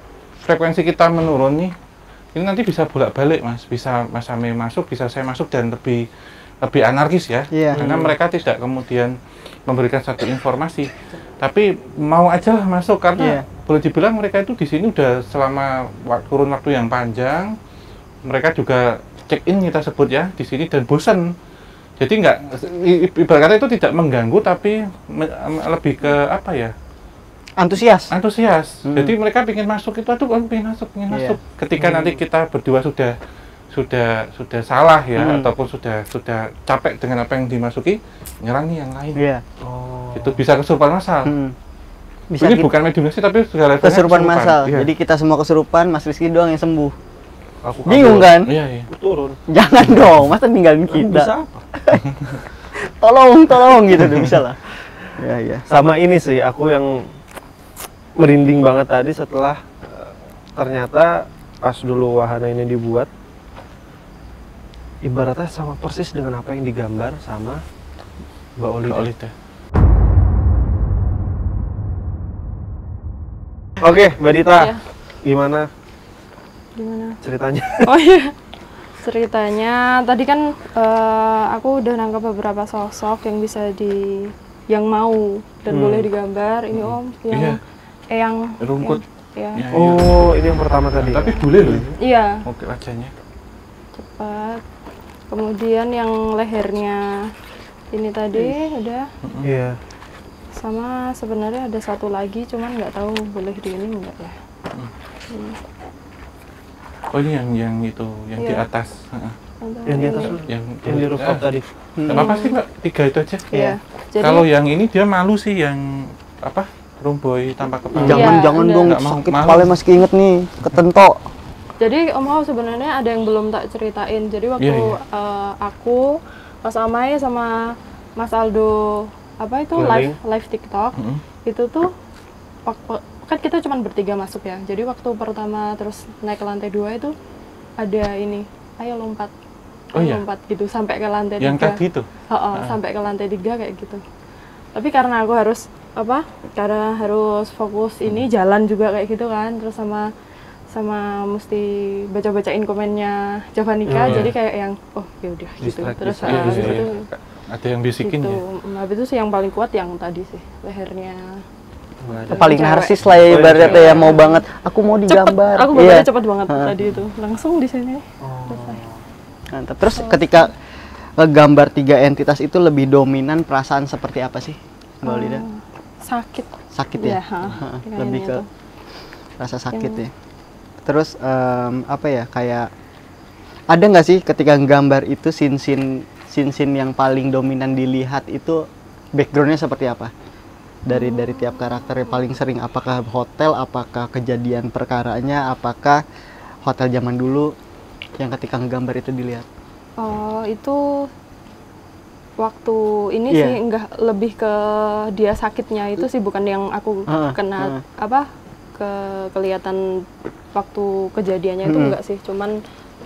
frekuensi kita menurun nih, ini nanti bisa bolak-balik Mas, bisa Mas Ame masuk, bisa saya masuk dan lebih anarkis ya, karena mereka tidak kemudian memberikan satu informasi, tapi mau aja lah masuk karena boleh dibilang mereka itu di sini udah selama kurun waktu yang panjang, mereka juga check in kita sebut ya di sini dan bosan. Jadi nggak, ibarat kata itu tidak mengganggu tapi lebih ke apa ya? Antusias. Jadi mereka ingin masuk itu, aduh pengen masuk. Ketika nanti kita berdua sudah salah ya, ataupun sudah capek dengan apa yang dimasuki, nyerang nih yang lain. Itu bisa kesurupan massal. Bisa ini bukan mediumasi tapi segala kesurupan massal. Jadi kita semua kesurupan, Mas Rizky doang yang sembuh. Aku Bingung kan? Iya. Turun. Jangan dong, masa ninggalin kita. Bisa apa? tolong gitu udah bisa lah. Ya. Sama ini sih, aku yang merinding banget tadi setelah ternyata pas dulu wahana ini dibuat, ibaratnya sama persis dengan apa yang digambar sama Mbak Olida. Oke, Mbak Dita, gimana ceritanya? Oh iya, ceritanya tadi kan aku udah nangkap beberapa sosok yang bisa yang mau dan boleh digambar. Ini Om yang rumput. Oh, ini yang pertama tadi. Tapi bule loh. Iya. Oke, wajahnya. Cepat. Kemudian yang lehernya ini tadi udah. Iya. Sama sebenarnya ada satu lagi, cuman nggak tahu boleh di ini enggak ya. Oh ini yang itu, yang di atas. Yang di atas, yang di rooftop tadi. Apa sih Mbak? 3 itu aja. Iya. Kalau yang ini dia malu sih, yang apa? Rumboy tanpa kepala. Jangan dong, sakit kepala masih inget nih, ketentok. Jadi Om Hao sebenarnya ada yang belum tak ceritain. Jadi waktu aku, Mas Amai sama Mas Aldo apa itu live TikTok, itu tuh kan kita cuma bertiga masuk ya. Jadi waktu pertama terus naik ke lantai 2 itu ada ini, ayo lompat. Lompat gitu sampai ke lantai 3. Yang tadi itu? Sampai ke lantai 3 kayak gitu. Tapi karena aku harus karena harus fokus ini jalan juga kayak gitu kan, terus sama mesti baca-bacain komennya Javanika, jadi kayak yang ya udah gitu. Terus itu ada yang bisikin gitu. Ya. Habis itu sih yang paling kuat yang tadi sih, lehernya. Paling narsis lah ya ibaratnya ya, mau banget aku mau digambar. Aku gambarnya cepet banget tadi itu, langsung di sini. Mantap. Terus ketika ngegambar 3 entitas itu lebih dominan perasaan seperti apa sih, Mbak Olida? Sakit ya? Lebih ke rasa sakit ya. Terus apa ya, kayak ada nggak sih ketika nggambar itu scene yang paling dominan dilihat itu backgroundnya seperti apa? Dari tiap karakter yang paling sering, apakah hotel, apakah kejadian perkaranya, apakah hotel zaman dulu yang ketika nggambar itu dilihat? Oh, itu waktu ini sih enggak, lebih ke dia sakitnya itu sih, bukan yang aku kena kelihatan waktu kejadiannya itu enggak sih, cuman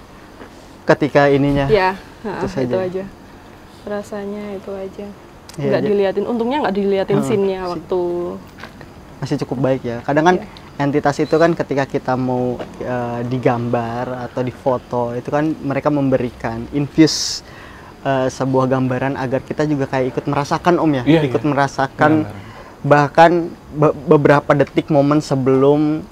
ketika ininya. Ya, itu aja. Rasanya itu aja. Nggak diliatin, untungnya nggak diliatin scene-nya waktu. Masih cukup baik ya. Kadang kan entitas itu kan ketika kita mau digambar atau difoto, itu kan mereka memberikan infuse sebuah gambaran agar kita juga kayak ikut merasakan Om ya, ikut merasakan. Bahkan beberapa detik momen sebelum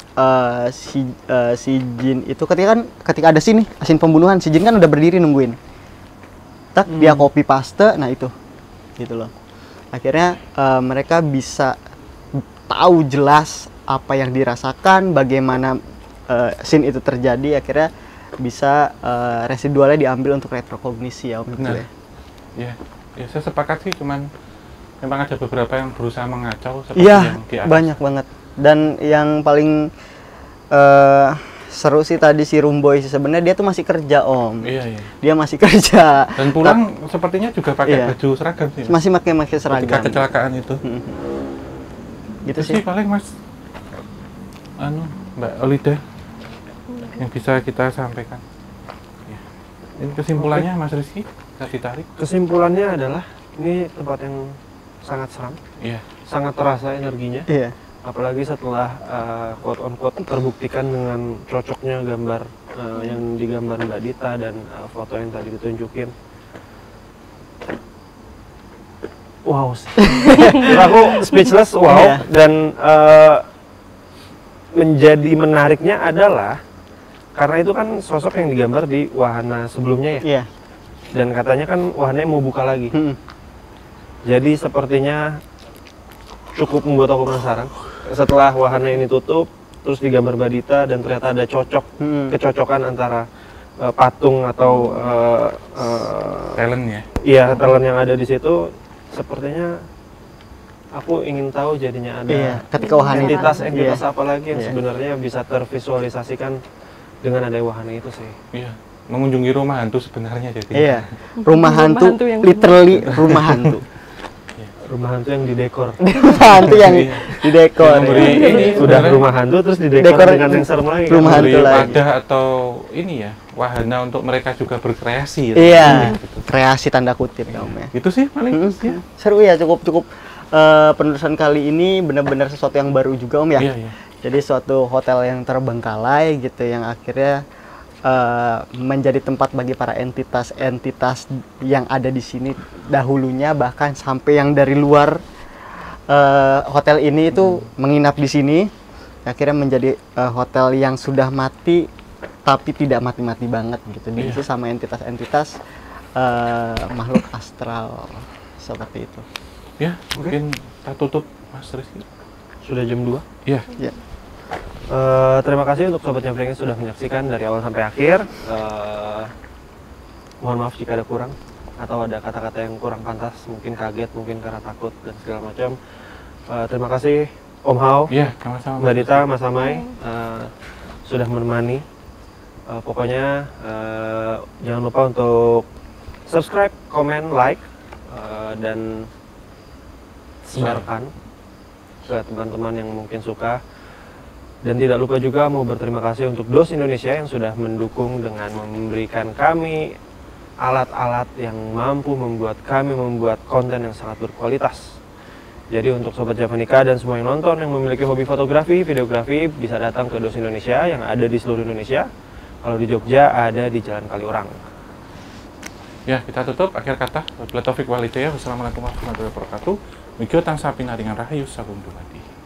si Jin itu ketika ada scene pembunuhan, si Jin kan udah berdiri nungguin. Tak dia copy paste, nah itu gitu loh. Akhirnya mereka bisa tahu jelas apa yang dirasakan, bagaimana scene itu terjadi, akhirnya bisa residualnya diambil untuk retrokognisi ya Om. Benar. Ya, saya sepakat sih, cuman memang ada beberapa yang berusaha mengacau seperti yang di atas. Banyak banget. Dan yang paling seru sih tadi si Rumboy, sebenarnya dia tuh masih kerja Om. Iya. Dia masih kerja. Dan pulang sepertinya juga pakai baju seragam sih. Masih pakai seragam. Ketika kecelakaan itu. Gitu sih paling Mas Mbak Olida yang bisa kita sampaikan. Ya. Ini kesimpulannya Mas Rizky bisa ditarik. Kesimpulannya adalah ini tempat yang sangat seram. Iya. Sangat terasa energinya. Iya. apalagi setelah quote on quote terbuktikan dengan cocoknya gambar yang digambar Mbak Dita dan foto yang tadi ditunjukin. Wow, aku speechless, wow. Dan menjadi menariknya adalah karena itu kan sosok yang digambar di wahana sebelumnya ya. Iya. Dan katanya kan wahananya mau buka lagi. Jadi sepertinya cukup membuat aku penasaran. Setelah wahana ini tutup, terus digambar Mbak Dita dan ternyata ada kecocokan antara patung atau talentnya. Iya, talent yang ada di situ. Sepertinya aku ingin tahu jadinya ada ketika wahana entitas apa lagi yang sebenarnya bisa tervisualisasikan dengan ada wahana itu sih. Iya, mengunjungi rumah hantu sebenarnya jadi. Iya, rumah hantu, literally rumah hantu. Rumah hantu yang didekor. Rumah hantu yang didekor. Ini udah rumah hantu terus didekor dengan yang serem lagi. Rumah hantu lagi. Wadah atau ini ya, wahana untuk mereka juga berkreasi. Iya, kreasi tanda kutip ya Om ya. Itu sih paling. Seru ya, cukup penerusan kali ini benar-benar sesuatu yang baru juga Om ya. Iya. Jadi suatu hotel yang terbengkalai gitu yang akhirnya menjadi tempat bagi para entitas yang ada di sini dahulunya, bahkan sampai yang dari luar hotel ini itu menginap di sini, akhirnya menjadi hotel yang sudah mati tapi tidak mati-mati banget gitu, diisi sama entitas-entitas makhluk astral seperti itu. Ya, mungkin kita tutup Mas Rizky. Sudah jam 2? Iya. Ya. Terima kasih untuk Sobat Nyamplingin sudah menyaksikan dari awal sampai akhir. Mohon maaf jika ada kurang atau ada kata-kata yang kurang pantas, mungkin kaget, mungkin karena takut dan segala macam. Terima kasih Om Hao, sama-sama Mbak Dita, Mas Amai sudah menemani. Pokoknya jangan lupa untuk subscribe, komen, like, dan sebarkan ke teman-teman yang mungkin suka. Dan tidak lupa juga mau berterima kasih untuk DOS Indonesia yang sudah mendukung dengan memberikan kami alat-alat yang mampu membuat kami membuat konten yang sangat berkualitas. Jadi untuk Sobat Javanika dan semua yang nonton yang memiliki hobi fotografi, videografi bisa datang ke DOS Indonesia yang ada di seluruh Indonesia. Kalau di Jogja ada di Jalan Kaliurang. Ya, kita tutup akhir kata. Wabillahi taufiq wal hidayah. Wassalamualaikum warahmatullahi wabarakatuh. Migio tansah pinaringan rahayu sagung dumadi.